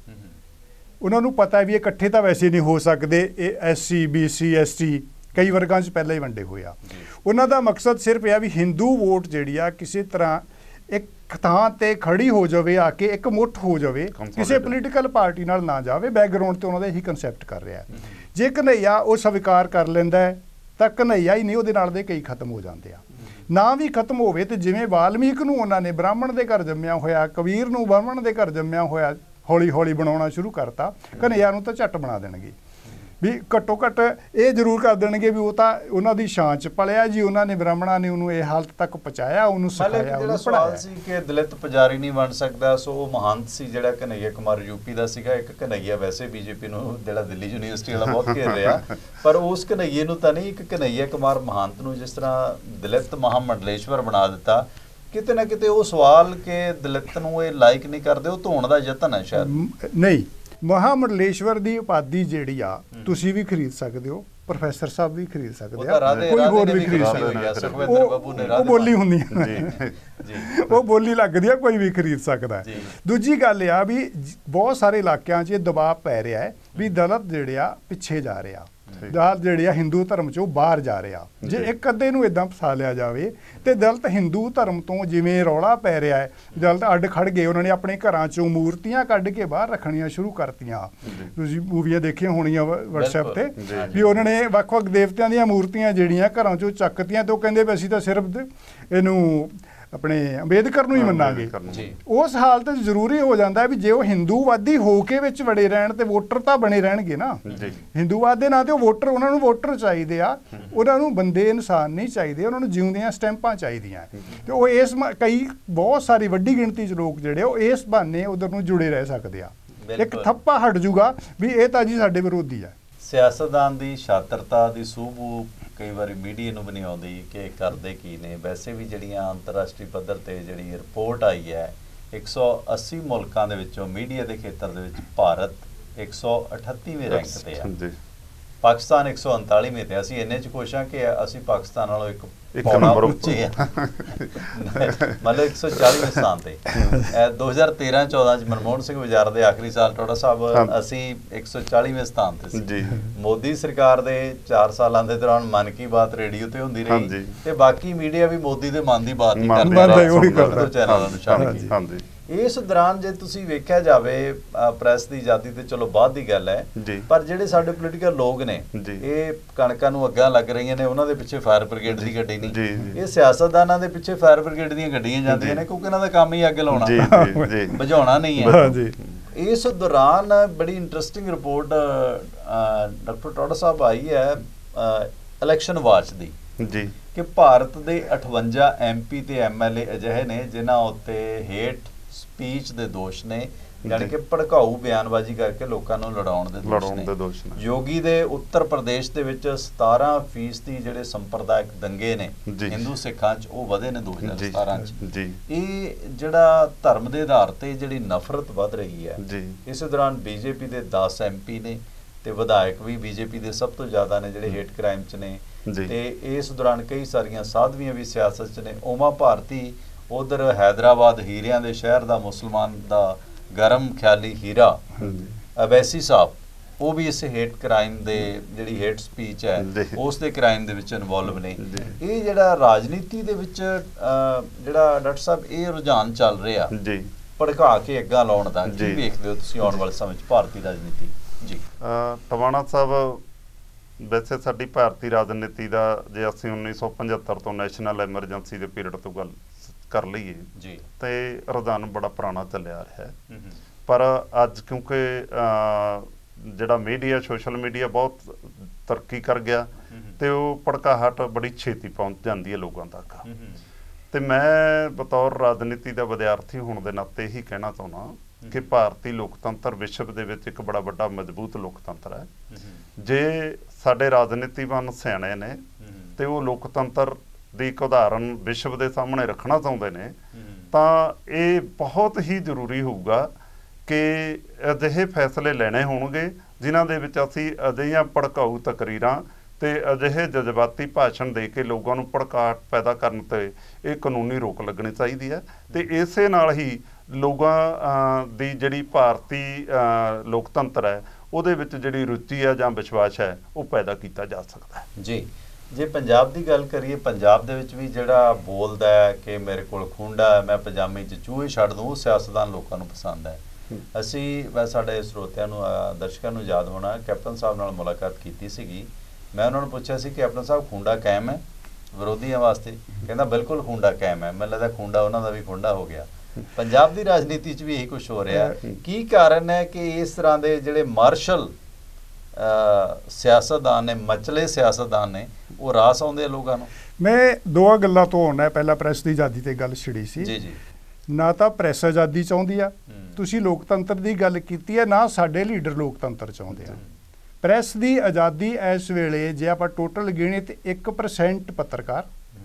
ਉਹਨਾਂ ਨੂੰ ਪਤਾ ਵੀ ਇਹ ਇਕੱਠੇ ਤਾਂ ਵੈਸੇ ਨਹੀਂ ਹੋ ਸਕਦੇ, ਇਹ S C B C S T ਕਈ ਵਰਗਾਂ 'ਚ ਪਹਿਲਾਂ ਹੀ ਵੰਡੇ ਹੋਏ ਆ। ਉਹਨਾਂ ਦਾ ਮਕਸਦ ਸਿਰਫ ਇਹ ਆ ਵੀ ਹਿੰਦੂ ਵੋਟ ਜਿਹੜੀ ਆ ਕਿਸੇ ਤਰ੍ਹਾਂ ਇੱਕ ਥਾਂ ਤੇ ਖੜੀ ਹੋ ਜਾਵੇ, ਆ ਕੇ ਇੱਕ ਮੁੱਠ ਹੋ ਜਾਵੇ, ਕਿਸੇ ਪੋਲੀਟੀਕਲ ਪਾਰਟੀ ਨਾਲ ਨਾ ਜਾਵੇ। ਬੈਕਗਰਾਊਂਡ ਤੇ ਉਹਨਾਂ ਦਾ ਇਹੀ ਕਨਸੈਪਟ ਕਰ ਰਿਹਾ। ਜੇ ਕਨ੍ਹਈਆ ਉਹ ਸਵੀਕਾਰ ਕਰ ਲੈਂਦਾ ਹੈ ਤਾਂ ਕਨ੍ਹਈਆ ਹੀ ਨਹੀਂ, ਉਹਦੇ ਨਾਲ ਦੇ ਕਈ ਖਤਮ ਹੋ ਜਾਂਦੇ ਆ। ਨਾ ਵੀ ਖਤਮ ਹੋਵੇ ਤੇ ਜਿਵੇਂ ਵਾਲਮੀਕ ਨੂੰ ਉਹਨਾਂ ਨੇ ਬ੍ਰਾਹਮਣ ਦੇ ਘਰ ਜੰਮਿਆ ਹੋਇਆ, ਕਬੀਰ ਨੂੰ ਬ੍ਰਾਹਮਣ ਦੇ ਘਰ ਜੰਮਿਆ ਹੋਇਆ ਹੌਲੀ ਹੌਲੀ ਬਣਾਉਣਾ ਸ਼ੁਰੂ ਕਰਤਾ, ਕਨ੍ਹਈਆ ਨੂੰ ਤਾਂ ਝੱਟ ਬਣਾ ਦੇਣਗੇ। ਵੀ ਘੱਟੋ ਘੱਟ ਇਹ ਜ਼ਰੂਰ ਕਰ ਦੇਣਗੇ ਵੀ ਉਹ ਤਾਂ ਉਹਨਾਂ ਦੀ ਛਾਂ 'ਚ ਪਲਿਆ ਜੀ, ਉਹਨਾਂ ਨੇ ਬ੍ਰਾਹਮਣਾਂ ਨੇ ਉਹਨੂੰ ਇਹ ਹਾਲਤ ਤੱਕ ਪਹੁੰਚਾਇਆ, ਉਹਨੂੰ ਸਿਖਾਇਆ, ਉਹਨੂੰ ਪੜ੍ਹਾਇਆ ਸੀ ਕਿ ਦਲਿਤ ਪੁਜਾਰੀ ਨਹੀਂ ਬਣ ਸਕਦਾ। ਸੋ ਉਹ ਮਹੰਤ ਸੀ ਜਿਹੜਾ ਕਨ੍ਹਈਆ ਕੁਮਾਰ ਯੂਪੀ ਦਾ ਸੀਗਾ। ਇੱਕ ਕਨ੍ਹਈਆ ਵੈਸੇ ਬੀਜੇਪੀ ਨੂੰ ਜਿਹੜਾ ਦਿੱਲੀ ਯੂਨੀਵਰਸਿਟੀ ਵਾਲਾ ਬਹੁਤ ਘੇਰ ਰਿਹਾ, ਪਰ ਉਸ ਕਨ੍ਹਈਏ ਨੂੰ ਤਾਂ ਨਹੀਂ, ਇੱਕ ਕਨ੍ਹਈਆ ਕੁਮਾਰ ਮਹੰਤ ਨੂੰ ਜਿਸ ਤਰ੍ਹਾਂ ਦਲਿਤ ਮਹਾਮੰਡਲੇਸ਼ਵਰ ਬਣਾ ਦਿੱਤਾ। ਕਿਤੇ ਨਾ ਕਿਤੇ ਉਹ ਸਵਾਲ ਕਿ ਦਲਿਤ ਨੂੰ ਇਹ ਲਾਇਕ ਨਹੀਂ ਕਰਦੇ, ਉਹ ਧੋਣ ਦਾ ਯਤਨ ਹੈ ਸ਼ਾਇਦ। ਨਹੀਂ, ਮਹਾਮੰਡਲੇਸ਼ਵਰ ਦੀ ਉਪਾਧੀ ਜਿਹੜੀ ਆ ਤੁਸੀਂ ਵੀ ਖਰੀਦ ਸਕਦੇ ਹੋ, ਪ੍ਰੋਫੈਸਰ ਸਾਹਿਬ ਵੀ ਖਰੀਦ ਸਕਦੇ ਆ, ਕੋਈ ਹੋਰ ਵੀ ਖਰੀਦ ਸਕਦਾ। ਉਹ ਬੋਲੀ ਹੁੰਦੀ ਹੈ, ਉਹ ਬੋਲੀ ਲੱਗਦੀ ਆ, ਕੋਈ ਵੀ ਖਰੀਦ ਸਕਦਾ। ਦੂਜੀ ਗੱਲ ਆ ਵੀ ਬਹੁਤ ਸਾਰੇ ਇਲਾਕਿਆਂ 'ਚ ਇਹ ਦਬਾਅ ਪੈ ਰਿਹਾ ਹੈ ਵੀ ਦਲਿਤ ਜਿਹੜੇ ਆ ਪਿੱਛੇ ਜਾ ਰਿਹਾ, ਦਲਿਤ ਜਿਹੜੇ ਆ ਹਿੰਦੂ ਧਰਮ 'ਚੋਂ ਬਾਹਰ ਜਾ ਰਿਹਾ। ਜੇ ਇੱਕ ਅੱਧੇ ਨੂੰ ਇਦਾਂ ਫਸਾ ਲਿਆ ਜਾਵੇ ਤੇ ਦਲਿਤ ਹਿੰਦੂ ਧਰਮ ਤੋਂ ਜਿਵੇਂ ਰੌਲਾ ਪੈ ਰਿਹਾ ਹੈ, ਦਲਿਤ ਅੱਡ ਖੜ ਗਏ, ਉਹਨਾਂ ਨੇ ਆਪਣੇ ਘਰਾਂ 'ਚੋਂ ਮੂਰਤੀਆਂ ਕੱਢ ਕੇ ਬਾਹਰ ਰੱਖਣੀਆਂ ਸ਼ੁਰੂ ਕਰਤੀਆਂ। ਤੁਸੀਂ ਮੂਵੀਆਂ ਦੇਖੀਆਂ ਹੋਣੀਆਂ ਵਟਸਐਪ ਤੇ ਵੀ ਉਹਨਾਂ ਨੇ ਵੱਖ ਵੱਖ ਦੇਵਤਿਆਂ ਦੀਆਂ ਮੂਰਤੀਆਂ ਜਿਹੜੀਆਂ ਘਰਾਂ 'ਚੋਂ ਚੱਕਤੀਆਂ ਤੇ ਉਹ ਕਹਿੰਦੇ ਵੀ ਅਸੀਂ ਤਾਂ ਸਿਰਫ ਇਹਨੂੰ ਆਪਣੇ ਅੰਬੇਦਕਰ ਨੂੰ ਹੀ ਮੰਨਾਂਗੇ। ਉਸ ਹਾਲਤ 'ਚ ਜ਼ਰੂਰੀ ਹੋ ਜਾਂਦਾ ਵੀ ਜੇ ਉਹ ਹਿੰਦੂਵਾਦੀ ਹੋ ਕੇ ਵਿੱਚ ਵੜੇ ਰਹਿਣ ਤੇ ਵੋਟਰ ਤਾਂ ਬਣੇ ਰਹਿਣਗੇ ਨਾ। ਹਿੰਦੂਵਾਦ ਦੇ ਨਾਂ ਤੇ ਉਹ ਵੋਟਰ, ਉਹਨਾਂ ਨੂੰ ਵੋਟਰ ਚਾਹੀਦੇ ਆ, ਉਹਨਾਂ ਨੂੰ ਬੰਦੇ ਇਨਸਾਨ ਨਹੀਂ ਚਾਹੀਦੇ, ਉਹਨਾਂ ਨੂੰ ਜਿਉਂਦੀਆਂ ਸਟੈਂਪਾਂ ਚਾਹੀਦੀਆਂ। ਤੇ ਉਹ ਇਸ ਕਈ ਬਹੁਤ ਸਾਰੀ ਵੱਡੀ ਗਿਣਤੀ 'ਚ ਲੋਕ ਜਿਹੜੇ ਉਹ ਇਸ ਬਹਾਨੇ ਉਧਰ ਨੂੰ ਜੁੜੇ ਰਹਿ ਸਕਦੇ ਆ। ਇੱਕ ਥੱਪਾ ਹਟ ਜੂਗਾ ਵੀ ਇਹ ਤਾਂ ਜੀ ਸਾਡੇ ਵਿਰੋਧੀ ਆ। ਸਿਆਸਤਦਾਨ ਦੀ ਸ਼ਾਤਰਤਾ ਦੀ ਸੂਬੂ ਕਈ ਵਾਰੀ ਮੀਡੀਆ ਨੂੰ ਵੀ ਨਹੀਂ ਆਉਂਦੀ ਕਿ ਕਰਦੇ ਕੀ ਨੇ। ਵੈਸੇ ਵੀ ਜਿਹੜੀਆਂ ਅੰਤਰਰਾਸ਼ਟਰੀ ਪੱਧਰ ਤੇ ਜਿਹੜੀ ਰਿਪੋਰਟ ਆਈ ਹੈ, ਇੱਕ ਸੌ ਅੱਸੀ ਮੁਲਕਾਂ ਦੇ ਵਿੱਚੋਂ ਮੀਡੀਆ ਦੇ ਖੇਤਰ ਦੇ ਵਿੱਚ ਭਾਰਤ ਇੱਕ ਸੌ ਅਠੱਤੀਵੇਂ ਰੈਂਕ ਤੇ ਆ, ਪਾਕਿਸਤਾਨ ਇੱਕ ਸੌ ਉਨਤਾਲੀਵੇਂ ਤੇ। ਅਸੀਂ ਇੰਨੇ 'ਚ ਖੁਸ਼ ਹਾਂ ਕਿ ਅਸੀਂ ਪਾਕਿਸਤਾਨ ਨਾਲੋਂ ਇੱਕ ਪੌਣਾ ਉੱਚੇ ਆ, ਮਤਲਬ ਇੱਕ ਸੌ ਚਾਲੀਵੇਂ ਸਥਾਨ ਤੇ। ਦੋ ਹਜ਼ਾਰ ਤੇਰਾਂ ਚੌਦਾਂ 'ਚ ਮਨਮੋਹਨ ਸਿੰਘ ਵਜ਼ਾਰ ਦੇ ਆਖਰੀ ਸਾਲ ਟੋਡਾ ਸਾਹਿਬ ਅਸੀਂ ਇੱਕ ਸੌ ਚਾਲੀਵੇਂ ਸਥਾਨ ਤੇ ਸੀ। ਮੋਦੀ ਸਰਕਾਰ ਦੇ ਚਾਰ ਸਾਲਾਂ ਦੇ ਦੌਰਾਨ ਮਨ ਕੀ ਬਾਤ ਰੇਡੀਓ ਤੇ ਹੁੰਦੀ ਰਹੀ ਤੇ ਬਾਕੀ ਮੀਡੀਆ ਵੀ ਮੋਦੀ ਦੇ ਮਨ ਦੀ ਬਾਤ ਹੀ ਕਰਦੇ ਚੈਨਲਾਂ ਨੂੰ ਛੱਡ ਕੇ। ਇਸ ਦੌਰਾਨ ਜੇ ਤੁਸੀਂ ਵੇਖਿਆ ਜਾਵੇ ਪ੍ਰੈਸ ਦੀ ਆਜ਼ਾਦੀ ਤੇ ਚਲੋ ਬਾਅਦ ਦੀ ਗੱਲ ਹੈ, ਪਰ ਜਿਹੜੇ ਸਾਡੇ ਪੋਲੀਟੀਕਲ ਲੋਕ ਨੇ ਇਹ ਕਣਕਾਂ ਨੂੰ ਅੱਗਾਂ ਲੱਗ ਰਹੀਆਂ ਨੇ, ਉਹਨਾਂ ਦੇ ਪਿੱਛੇ ਫਾਇਰ ਬ੍ਰਿਗੇਡ ਦੀ ਗੱਡੀ ਨਹੀਂ, ਇਹ ਸਿਆਸਤਦਾਨਾਂ ਦੇ ਪਿੱਛੇ ਫਾਇਰ ਬ੍ਰਿਗੇਡ ਦੀਆਂ ਗੱਡੀਆਂ ਜਾਂਦੀਆਂ ਨੇ, ਕਿਉਂਕਿ ਇਹਨਾਂ ਦਾ ਕੰਮ ਹੀ ਅੱਗ ਲਾਉਣਾ, ਬੁਝਾਉਣਾ ਨਹੀਂ ਹੈ। ਇਸ ਦੌਰਾਨ ਬੜੀ interesting report doctor Toda sahib ਆਈ ਹੈ ਇਲੈਕਸ਼ਨ ਵਾਚ ਦੀ ਕਿ ਭਾਰਤ ਦੇ ਅਠਵੰਜਾ ਐਮ ਪੀ ਤੇ ਐਮ ਐਲ ਏ ਅਜਿਹੇ ਨੇ ਜਿਨ੍ਹਾਂ ਉੱਤੇ ਹੇਟ ਸਪੀਚ ਦੇ ਦੋਸ਼ ਨੇ ਯਾਨੀ ਕਿ ਭੜਕਾਊ ਬਿਆਨਬਾਜ਼ੀ ਕਰਕੇ ਲੋਕਾਂ ਨੂੰ ਲੜਾਉਣ ਦੇ ਦੋਸ਼ ਨੇ। ਯੋਗੀ ਦੇ ਉੱਤਰ ਪ੍ਰਦੇਸ਼ ਦੇ ਵਿੱਚ ਸਤਾਰਾਂ ਫੀਸਦੀ ਜਿਹੜੇ ਸੰਪਰਦਾਇਕ ਦੰਗੇ ਨੇ ਹਿੰਦੂ ਸਿੱਖਾਂ 'ਚ ਉਹ ਵਧੇ ਨੇ ਦੋ ਹਜ਼ਾਰ ਸਤਾਰਾਂ 'ਚ। ਇਹ ਜਿਹੜਾ ਧਰਮ ਦੇ ਆਧਾਰ ਤੇ ਜਿਹੜੀ ਨਫ਼ਰਤ ਵੱਧ ਰਹੀ ਹੈ, ਇਸੇ ਦੌਰਾਨ ਬੀਜੇਪੀ ਦੇ ਦਸ ਐਮ ਪੀ ਨੇ ਤੇ ਵਿਧਾਇਕ ਵੀ ਬੀਜੇਪੀ ਦੇ ਸਭ ਤੋਂ ਜ਼ਿਆਦਾ ਨੇ ਜਿਹੜੇ ਹੇਟ ਕ੍ਰਾਈਮ 'ਚ ਨੇ, ਤੇ ਇਸ ਦੌਰਾਨ ਕਈ ਸਾਰੀਆਂ ਸਾਧਵੀਆਂ ਵੀ ਸਿਆਸਤ 'ਚ ਨੇ। ਉਮਾ ਭਾਰਤੀ ਉਧਰ ਹੈਦਰਾਬਾਦ ਹੀਰਿਆਂ ਦੇ ਸ਼ਹਿਰ ਦਾ ਮੁਸਲਮਾਨ ਦਾ ਗਰਮ ਖਿਆਲੀ ਹੀਰਾ ਅਵੈਸੀ ਸਾਹਿਬ, ਉਹ ਵੀ ਇਸ ਹੇਟ ਕ੍ਰਾਈਮ ਦੇ ਜਿਹੜੀ ਹੇਟ ਸਪੀਚ ਹੈ ਉਸ ਦੇ ਕ੍ਰਾਈਮ ਦੇ ਵਿੱਚ ਇਨਵੋਲਵ ਨੇ। ਇਹ ਜਿਹੜਾ ਰਾਜਨੀਤੀ ਦੇ ਵਿੱਚ ਜਿਹੜਾ ਡਾਕਟਰ ਸਾਹਿਬ ਇਹ ਰੁਝਾਨ ਚੱਲ ਰਿਹਾ ਭੜਕਾ ਕੇ ਅੱਗਾ ਲਾਉਣ ਦਾ, ਕੀ ਵੇਖਦੇ ਹੋ ਤੁਸੀਂ ਆਉਣ ਵਾਲੇ ਸਮੇਂ 'ਚ ਭਾਰਤੀ ਰਾਜਨੀਤੀ? ਜੀ ਟਵਾਣਾ ਸਾਹਿਬ, ਵੈਸੇ ਸਾਡੀ ਭਾਰਤੀ ਰਾਜਨੀਤੀ ਦਾ ਜੇ ਅਸੀਂ ਉੱਨੀ ਸੌ ਪੰਝੱਤਰ ਤੋਂ ਨੈਸ਼ਨਲ ਐਮਰਜੈਂਸੀ ਦੇ ਪੀਰੀਅਡ ਤੋਂ ਗੱਲ ਕਰ ਲਈਏ ਜੀ ਤੇ ਰੁਝਾਨ ਬੜਾ ਪੁਰਾਣਾ ਚੱਲਿਆ ਰਿਹਾ ਹੈ। ਪਰ ਅੱਜ ਕਿਉਂਕਿ ਜਿਹੜਾ ਮੀਡੀਆ, ਸੋਸ਼ਲ ਮੀਡੀਆ ਬਹੁਤ ਤਰੱਕੀ ਕਰ ਗਿਆ ਤੇ ਉਹ ਭੜਕਾਹਟ ਬੜੀ ਛੇਤੀ ਪਹੁੰਚ ਜਾਂਦੀ ਹੈ ਲੋਕਾਂ ਤੱਕ। ਤੇ ਮੈਂ ਬਤੌਰ ਰਾਜਨੀਤੀ ਦਾ ਵਿਦਿਆਰਥੀ ਹੋਣ ਦੇ ਨਾਤੇ ਇਹੀ ਕਹਿਣਾ ਚਾਹੁੰਦਾ ਕਿ ਭਾਰਤੀ ਲੋਕਤੰਤਰ ਵਿਸ਼ਵ ਦੇ ਵਿੱਚ ਇੱਕ ਬੜਾ ਵੱਡਾ ਮਜ਼ਬੂਤ ਲੋਕਤੰਤਰ ਹੈ। ਜੇ ਸਾਡੇ ਰਾਜਨੀਤੀਵਾਨ ਸਿਆਣੇ ਨੇ ਤੇ ਉਹ ਲੋਕਤੰਤਰ ਦੀ ਇੱਕ ਉਦਾਹਰਨ ਵਿਸ਼ਵ ਦੇ ਸਾਹਮਣੇ ਰੱਖਣਾ ਚਾਹੁੰਦੇ ਨੇ ਤਾਂ ਇਹ ਬਹੁਤ ਹੀ ਜ਼ਰੂਰੀ ਹੋਊਗਾ ਕਿ ਅਜਿਹੇ ਫੈਸਲੇ ਲੈਣੇ ਹੋਣਗੇ ਜਿਨ੍ਹਾਂ ਦੇ ਵਿੱਚ ਅਸੀਂ ਅਜਿਹੀਆਂ ਭੜਕਾਊ ਤਕਰੀਰਾਂ ਤੇ ਅਜਿਹੇ ਜਜ਼ਬਾਤੀ ਭਾਸ਼ਣ ਦੇ ਕੇ ਲੋਕਾਂ ਨੂੰ ਭੜਕਾਹਟ ਪੈਦਾ ਕਰਨ ਤੇ ਇਹ ਕਾਨੂੰਨੀ ਰੋਕ ਲੱਗਣੀ ਚਾਹੀਦੀ ਹੈ। ਤੇ ਇਸੇ ਨਾਲ ਹੀ ਲੋਕਾਂ ਦੀ ਜਿਹੜੀ ਭਾਰਤੀ ਲੋਕਤੰਤਰ ਹੈ ਉਹਦੇ ਵਿੱਚ ਜਿਹੜੀ ਰੁਚੀ ਹੈ ਜਾਂ ਵਿਸ਼ਵਾਸ ਹੈ ਉਹ ਪੈਦਾ ਕੀਤਾ ਜਾ ਸਕਦਾ ਹੈ। ਜੀ, ਜੇ ਪੰਜਾਬ ਦੀ ਗੱਲ ਕਰੀਏ, ਪੰਜਾਬ ਦੇ ਵਿੱਚ ਵੀ ਜਿਹੜਾ ਬੋਲਦਾ ਹੈ ਕਿ ਮੇਰੇ ਕੋਲ ਖੂੰਡਾ ਹੈ, ਮੈਂ ਪਜਾਮੇ 'ਚ ਚੂਹੇ ਛੱਡ ਦੂੰ, ਉਹ ਸਿਆਸਤਦਾਨ ਲੋਕਾਂ ਨੂੰ ਪਸੰਦ ਹੈ। ਅਸੀਂ ਵੈ ਸਾਡੇ ਸਰੋਤਿਆਂ ਨੂੰ, ਦਰਸ਼ਕਾਂ ਨੂੰ ਯਾਦ ਹੋਣਾ, ਕੈਪਟਨ ਸਾਹਿਬ ਨਾਲ ਮੁਲਾਕਾਤ ਕੀਤੀ ਸੀਗੀ। ਮੈਂ ਉਹਨਾਂ ਨੂੰ ਪੁੱਛਿਆ ਸੀ ਕੈਪਟਨ ਸਾਹਿਬ ਖੂੰਡਾ ਕਾਇਮ ਹੈ ਵਿਰੋਧੀਆਂ ਵਾਸਤੇ? ਕਹਿੰਦਾ ਬਿਲਕੁਲ ਖੂੰਡਾ ਕਾਇਮ ਹੈ। ਮੈਨੂੰ ਲੱਗਦਾ ਖੂੰਡਾ ਉਹਨਾਂ ਦਾ ਵੀ ਖੂੰਡਾ ਹੋ ਗਿਆ। ਪੰਜਾਬ ਦੀ ਰਾਜਨੀਤੀ 'ਚ ਵੀ ਇਹੀ ਕੁਛ ਹੋ ਰਿਹਾ। ਕੀ ਕਾਰਨ ਹੈ ਕਿ ਇਸ ਤਰ੍ਹਾਂ ਦੇ ਜਿਹੜੇ ਮਾਰਸ਼ਲ ਸਿਆਸਤਦਾਨ ਨੇ, ਮਚਲੇ ਸਿਆਸਤਦਾਨ ਨੇ, ਉਹ ਰਾਸ ਆਉਂਦੇ ਆ ਲੋਕਾਂ ਨੂੰ? ਮੈਂ ਦੋ ਗੱਲਾਂ ਤੋਂ ਆਉਣਾ। ਪਹਿਲਾਂ ਪ੍ਰੈਸ ਦੀ ਆਜ਼ਾਦੀ ਤੇ ਗੱਲ ਛਿੜੀ ਸੀ। ਜੀ ਜੀ, ਨਾ ਤਾਂ ਪ੍ਰੈਸ ਆਜ਼ਾਦੀ ਚਾਹੁੰਦੀ ਆ, ਤੁਸੀਂ ਲੋਕਤੰਤਰ ਦੀ ਗੱਲ ਕੀਤੀ ਹੈ, ਨਾ ਸਾਡੇ ਲੀਡਰ ਲੋਕਤੰਤਰ ਚਾਹੁੰਦੇ ਆ। ਪ੍ਰੈਸ ਦੀ ਆਜ਼ਾਦੀ ਇਸ ਵੇਲੇ ਜੇ ਆਪਾਂ ਟੋਟਲ ਗਿਣੇ ਤੇ ਇੱਕ ਪਰਸੈਂਟ ਪੱਤਰਕਾਰ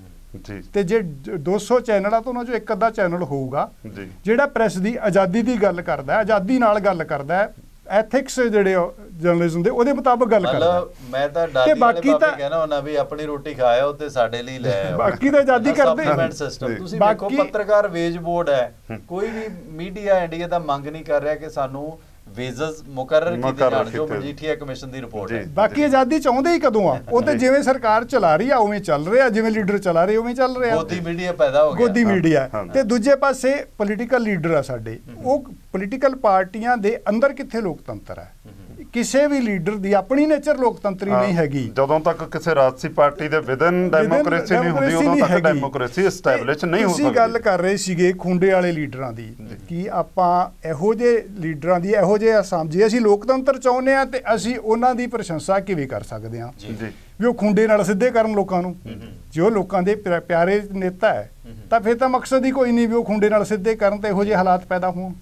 ਤੇ ਜੇ ਦੋ ਸੌ ਚੈਨਲਾਂ ਤੋਂ ਉਹਨਾਂ ਚੋਂ ਇੱਕ ਅੱਧਾ ਚੈਨਲ ਹੋਊਗਾ ਜਿਹੜਾ ਪ੍ਰੈਸ ਦੀ ਆਜ਼ਾਦੀ ਦੀ ਗੱਲ ਕਰਦਾ, ਆਜ਼ਾਦੀ ਨਾਲ ਗੱਲ ਕਰਦਾ, ਐਥਿਕਸ ਜਿਹੜੇ ਜਰਨਲਿਜ਼ਮ ਦੇ ਉਹਦੇ ਮੁਤਾਬਕ ਗੱਲ ਕਰਦਾ। ਮੈਂ ਤਾਂ ਡਾਡੀ ਵਾਲੇ ਬਾਬੇ ਕਹਿਣਾ ਹੁੰਦਾ ਵੀ ਆਪਣੀ ਰੋਟੀ ਖਾਇਆ ਉਹ ਤੇ ਸਾਡੇ ਲਈ ਲੈ ਆਓ, ਬਾਕੀ ਤਾਂ ਆਜ਼ਾਦੀ ਕਰਦੇ। ਤੁਸੀਂ ਵੇਖੋ ਪੱਤਰਕਾਰ ਵੇਜ ਬੋਰਡ ਹੈ, ਕੋਈ ਵੀ ਮੀਡੀਆ ਇੰਡੀਆ ਦਾ ਮੰਗ ਨਹੀਂ ਕਰ ਰਿਹਾ ਕਿ ਸਾਨੂੰ ਵੀਜ਼as ਮੁਕਰਰ ਕੀਤੇ ਜਾਣ, ਜੋ ਮਜੀਠੀਆ ਕਮਿਸ਼ਨ ਦੀ ਰਿਪੋਰਟ ਹੈ। ਬਾਕੀ ਆਜ਼ਾਦੀ ਚਾਹੁੰਦੇ ਹੀ ਕਦੋਂ ਆ? ਉਹ ਤੇ ਜਿਵੇਂ ਸਰਕਾਰ ਚਲਾ ਰਹੀ ਆ ਉਵੇਂ ਚੱਲ ਰਿਹਾ, ਜਿਵੇਂ ਲੀਡਰ ਚਲਾ ਰਹੇ ਉਵੇਂ ਚੱਲ ਰਿਹਾ। ਗੋਦੀ ਮੀਡੀਆ ਪੈਦਾ ਹੋ ਗਿਆ, ਗੋਦੀ ਮੀਡੀਆ। ਤੇ ਦੂਜੇ ਪਾਸੇ ਪੋਲੀਟੀਕਲ ਲੀਡਰ ਆ ਸਾਡੇ, ਉਹ ਪੋਲੀਟੀਕਲ ਪਾਰਟੀਆਂ ਦੇ ਅੰਦਰ ਕਿੱਥੇ ਲੋਕਤੰਤਰ ਹੈ? ਕਿਸੇ ਵੀ ਲੀਡਰ ਦੀ ਆਪਣੀ ਨੇਚਰ ਲੋਕਤੰਤਰੀ ਨਹੀਂ ਹੈਗੀ। ਜਦੋਂ ਤੱਕ ਕਿਸੇ ਰਾਜਸੀ ਪਾਰਟੀ ਦੇ ਵਿਦਨ ਡੈਮੋਕ੍ਰੇਸੀ ਨਹੀਂ ਹੁੰਦੀ ਉਦੋਂ ਤੱਕ ਡੈਮੋਕ੍ਰੇਸੀ ਐਸਟੈਬਲਿਸ਼ ਨਹੀਂ ਹੋ ਸਕਦੀ। ਤੁਸੀਂ ਗੱਲ ਕਰ ਰਹੇ ਸੀਗੇ ਖੁੰਡੇ ਵਾਲੇ ਲੀਡਰਾਂ ਦੀ, ਕਿ ਆਪਾਂ ਇਹੋ ਜਿਹੇ ਲੀਡਰਾਂ ਦੀ ਇਹੋ ਜਿਹੇ ਅਸਾਮ, ਜੇ ਅਸੀਂ ਲੋਕਤੰਤਰ ਚਾਹੁੰਦੇ ਹਾਂ ਤੇ ਅਸੀਂ ਉਹਨਾਂ ਦੀ ਪ੍ਰਸ਼ੰਸਾ ਕਿਵੇਂ ਕਰ ਸਕਦੇ ਹਾਂ ਵੀ ਉਹ ਖੁੰਡੇ ਨਾਲ ਸਿੱਧੇ ਕਰਨ ਲੋਕਾਂ ਨੂੰ? ਜੋ ਲੋਕਾਂ ਦੇ ਪਿਆਰੇ ਨੇਤਾ ਹੈ ਤਾਂ ਫਿਰ ਤਾਂ ਮਕਸਦ ਹੀ ਕੋਈ ਨਹੀਂ ਵੀ ਉਹ ਖੁੰਡੇ ਨਾਲ ਸਿੱਧੇ ਕਰਨ ਤੇ ਇਹੋ ਜਿਹੇ ਹਾਲਾਤ ਪੈਦਾ ਹੋਣ।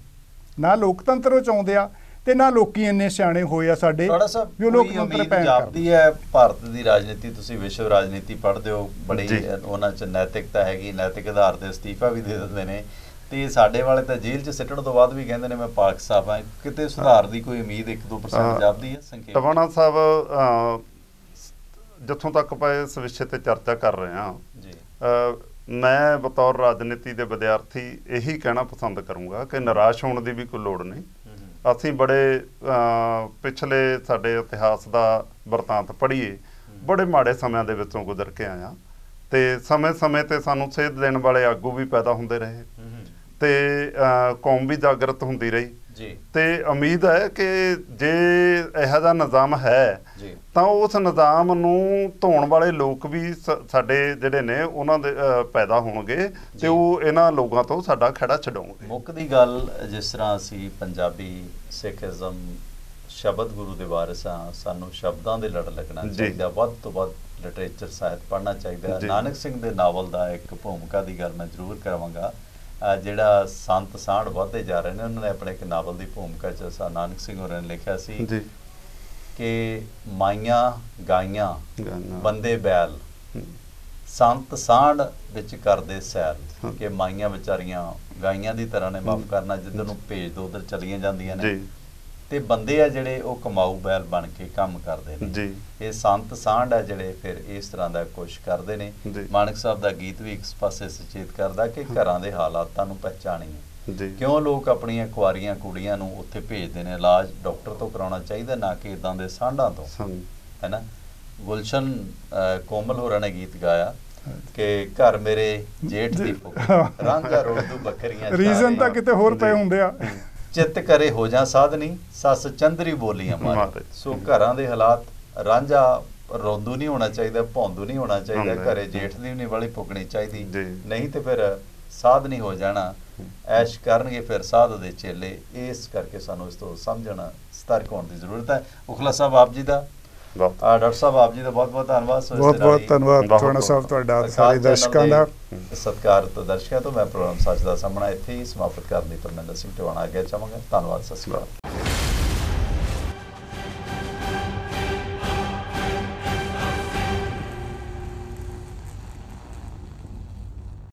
ਨਾ ਲੋਕਤੰਤਰ ਉਹ ਚਾਹੁੰਦੇ ਆ ਤੇ ਨਾ ਲੋਕੀ ਇੰਨੇ ਸਿਆਣੇ ਹੋਏ ਆ ਸਾਡੇ ਵੀ ਉਹ ਲੋਕਤੰਤਰ ਪੈਣ ਜਾਪਦੀ ਹੈ। ਭਾਰਤ ਦੀ ਰਾਜਨੀਤੀ, ਤੁਸੀਂ ਵਿਸ਼ਵ ਰਾਜਨੀਤੀ ਪੜ੍ਹਦੇ ਹੋ, ਬੜੀ ਉਹਨਾਂ 'ਚ ਨੈਤਿਕਤਾ ਹੈਗੀ, ਨੈਤਿਕ ਆਧਾਰ ਤੇ ਅਸਤੀਫਾ ਵੀ ਦੇ ਦਿੰਦੇ ਨੇ, ਤੇ ਸਾਡੇ ਵਾਲੇ ਤਾਂ ਜੇਲ੍ਹ 'ਚ ਸਿੱਟਣ ਤੋਂ ਬਾਅਦ ਵੀ ਕਹਿੰਦੇ ਨੇ ਮੈਂ ਪਾਕ ਸਾਫ ਹਾਂ। ਕਿਤੇ ਸੁਧਾਰ ਦੀ ਕੋਈ ਉਮੀਦ ਇੱਕ ਦੋ ਪਰਸੈਂਟ ਜਾਪਦੀ ਹੈ? ਸੰਕੇਤ ਟਵਾਣਾ ਸਾਹਿਬ, ਜਿੱਥੋਂ ਤੱਕ ਆਪਾਂ ਇਸ ਵਿਸ਼ੇ ਤੇ ਚਰਚਾ ਕਰ ਰਹੇ ਹਾਂ ਜੀ, ਮੈਂ ਬਤੌਰ ਰਾਜਨੀਤੀ ਦੇ ਵਿਦਿਆਰਥੀ ਇਹੀ ਕਹਿਣਾ ਪਸੰਦ ਕਰੂੰਗਾ ਕਿ ਨਿਰਾਸ਼ ਹੋਣ ਦੀ ਵੀ ਕੋਈ ਲੋੜ ਨਹੀਂ। ਅਸੀਂ ਬੜੇ ਪਿਛਲੇ ਸਾਡੇ ਇਤਿਹਾਸ ਦਾ ਵਰਤਾਂਤ ਪੜ੍ਹੀਏ, ਬੜੇ ਮਾੜੇ ਸਮਿਆਂ ਦੇ ਵਿੱਚੋਂ ਗੁਜ਼ਰ ਕੇ ਆਏ ਹਾਂ ਤੇ ਸਮੇਂ ਸਮੇਂ ਤੇ ਸਾਨੂੰ ਸੇਧ ਦੇਣ ਵਾਲੇ ਆਗੂ ਵੀ ਪੈਦਾ ਹੁੰਦੇ ਰਹੇ ਤੇ ਕੌਮ ਵੀ ਜਾਗਰਤ ਹੁੰਦੀ ਰਹੀ ਜੀ। ਤੇ ਉਮੀਦ ਹੈ ਕਿ ਜੇ ਇਹੋ ਜਿਹਾ ਨਿਜ਼ਾਮ ਹੈ ਤਾਂ ਉਸ ਨਿਜ਼ਾਮ ਨੂੰ ਧੋਣ ਵਾਲੇ ਲੋਕ ਵੀ ਸਾਡੇ ਜਿਹੜੇ ਨੇ ਉਹਨਾਂ ਦੇ ਪੈਦਾ ਹੋਣਗੇ ਤੇ ਉਹ ਇਹਨਾਂ ਲੋਕਾਂ ਤੋਂ ਸਾਡਾ ਖਹਿੜਾ ਛਡਾਉਣਗੇ। ਮੁੱਖ ਦੀ ਗੱਲ, ਜਿਸ ਤਰ੍ਹਾਂ ਅਸੀਂ ਪੰਜਾਬੀ ਸਿੱਖਿਜ਼ਮ ਸ਼ਬਦ ਗੁਰੂ ਦੇ ਵਾਰਿਸ ਹਾਂ, ਸਾਨੂੰ ਸ਼ਬਦਾਂ ਦੇ ਲੜ ਲੱਗਣਾ ਚਾਹੀਦਾ, ਵੱਧ ਤੋਂ ਵੱਧ ਲਿਟਰੇਚਰ ਸਾਹਿਤ ਪੜ੍ਹਨਾ ਚਾਹੀਦਾ। ਨਾਨਕ ਸਿੰਘ ਦੇ ਨਾਵਲ ਦਾ ਇੱਕ ਭੂਮਿਕਾ ਦੀ ਗੱਲ ਮੈਂ ਜ਼ਰੂਰ ਕਰਾਂਗਾ। ਜਿਹੜਾ ਸੰਤ ਸਾਂਢ ਵੱਧਦੇ ਜਾ ਰਹੇ ਨੇ। ਉਹਨਾਂ ਨੇ ਆਪਣੇ ਇੱਕ ਨਾਵਲ ਦੀ ਭੂਮਿਕਾ 'ਚ ਸਰ ਨਾਨਕ ਸਿੰਘ ਹੋਰਾਂ ਨੇ ਲਿਖਿਆ ਸੀ ਕਿ ਮਾਈਆਂ ਗਾਈਆਂ ਬੰਦੇ ਬੈਲ ਸੰਤ ਸਾਂਢ ਵਿੱਚ ਕਰਦੇ ਸੈਰ, ਕਿ ਮਾਈਆਂ ਵਿਚਾਰੀਆਂ ਗਾਈਆਂ ਦੀ ਤਰ੍ਹਾਂ ਨੇ ਮਾਫ ਕਰਨਾ, ਜਿੱਧਰ ਨੂੰ ਭੇਜ ਦੋ ਉਧਰ ਚਲੀਆਂ ਜਾਂਦੀਆਂ ਨੇ, ਤੇ ਬੰਦੇ ਆ ਜਿਹੜੇ ਉਹ ਕਮਾਊ ਬੈਲ ਬਣ ਕੇ ਕੰਮ ਕਰਦੇ ਨੇ। ਇਹ ਸੰਤ ਸਾਂਢ ਆ ਜਿਹੜੇ ਫਿਰ ਇਸ ਤਰ੍ਹਾਂ ਦਾ ਕੁਛ ਕਰਦੇ ਨੇ। ਮਾਨਕ ਸਾਹਿਬ ਦਾ ਗੀਤ ਵੀ ਇੱਕ ਪਾਸੇ ਸੁਚੇਤ ਕਰਦਾ ਕਿ ਘਰਾਂ ਦੇ ਹਾਲਾਤਾਂ ਨੂੰ ਪਹਿਚਾਣੀਏ, ਕਿਉਂ ਲੋਕ ਆਪਣੀਆਂ ਕੁਆਰੀਆਂ ਕੁੜੀਆਂ ਨੂੰ ਉੱਥੇ ਭੇਜਦੇ ਨੇ। ਇਲਾਜ ਡਾਕਟਰ ਤੋਂ ਕਰਾਉਣਾ ਚਾਹੀਦਾ, ਨਾ ਕਿ ਇਦਾਂ ਦੇ ਸਾਂਢਾਂ ਤੋਂ, ਹੈ ਨਾ। ਗੁਲਸ਼ਨ ਕੋਮਲ ਹੋਰਾਂ ਨੇ ਗੀਤ ਗਾਇਆ ਕਿ ਘਰ ਮੇਰੇ ਜੇਠ ਦੀ ਰਾਂਝਾ ਰੋੜਦੂ ਬੱਕਰੀਆਂ, ਰੀਜ਼ਨ ਤਾਂ ਕਿਤੇ ਹੋਰ ਪਏ ਹੁੰਦੇ ਆ। ਚਿੱਤ ਕਰੇ ਹੋ ਜਾ ਸਾਧਨੀ ਸੱਸ ਚੰਦਰੀ ਬੋਲੀਆਂ ਮਾਰੇ। ਸੋ ਘਰਾਂ ਦੇ ਹਾਲਾਤ, ਰਾਂਝਾ ਰੋਂਦੂ ਨਹੀਂ ਹੋਣਾ ਚਾਹੀਦਾ, ਭੌਂਦੂ ਨਹੀਂ ਹੋਣਾ ਚਾਹੀਦਾ, ਘਰੇ ਜੇਠ ਦੀ ਨਹੀਂ ਵਾਲੀ ਪੁੱਗਣੀ ਚਾਹੀਦੀ, ਨਹੀਂ ਤੇ ਫਿਰ ਸਾਧ ਨਹੀਂ ਹੋ ਜਾਣਾ, ਐਸ਼ ਕਰਨਗੇ ਫਿਰ ਸਾਧ ਦੇ ਚੇਲੇ। ਇਸ ਕਰਕੇ ਸਾਨੂੰ ਇਸ ਤੋਂ ਸਮਝਣਾ ਸਤਰਕ ਹੋਣ ਦੀ ਜ਼ਰੂਰਤ ਹੈ। ਉਖਲਾ ਸਾਹਿਬ ਆਪ ਜੀ ਦਾ, ਡਾਕਟਰ ਸਾਹਿਬ ਆਪ ਜੀ ਦਾ ਬਹੁਤ ਬਹੁਤ ਧੰਨਵਾਦ। ਬਹੁਤ ਬਹੁਤ ਧੰਨਵਾਦ ਟਵਾਣਾ ਸਾਹਿਬ ਤੁਹਾਡਾ, ਸਾਰੇ ਦਰਸ਼ਕਾਂ ਦਾ ਸਤਿਕਾਰਤ ਦਰਸ਼ਕਾਂ ਤੋਂ ਮੈਂ ਪ੍ਰੋਗਰਾਮ ਸੱਚ ਦਾ ਸਾਹਮਣਾ ਇੱਥੇ ਹੀ ਸਮਾਪਤ ਕਰਨ ਦੀ ਪਰਮਿੰਦਰ ਸਿੰਘ ਟਵਾਣਾ ਅੱਗੇ ਚਾਹਾਂਗਾ। ਧੰਨਵਾਦ, ਸਤਿ ਸ਼੍ਰੀ ਅਕਾਲ।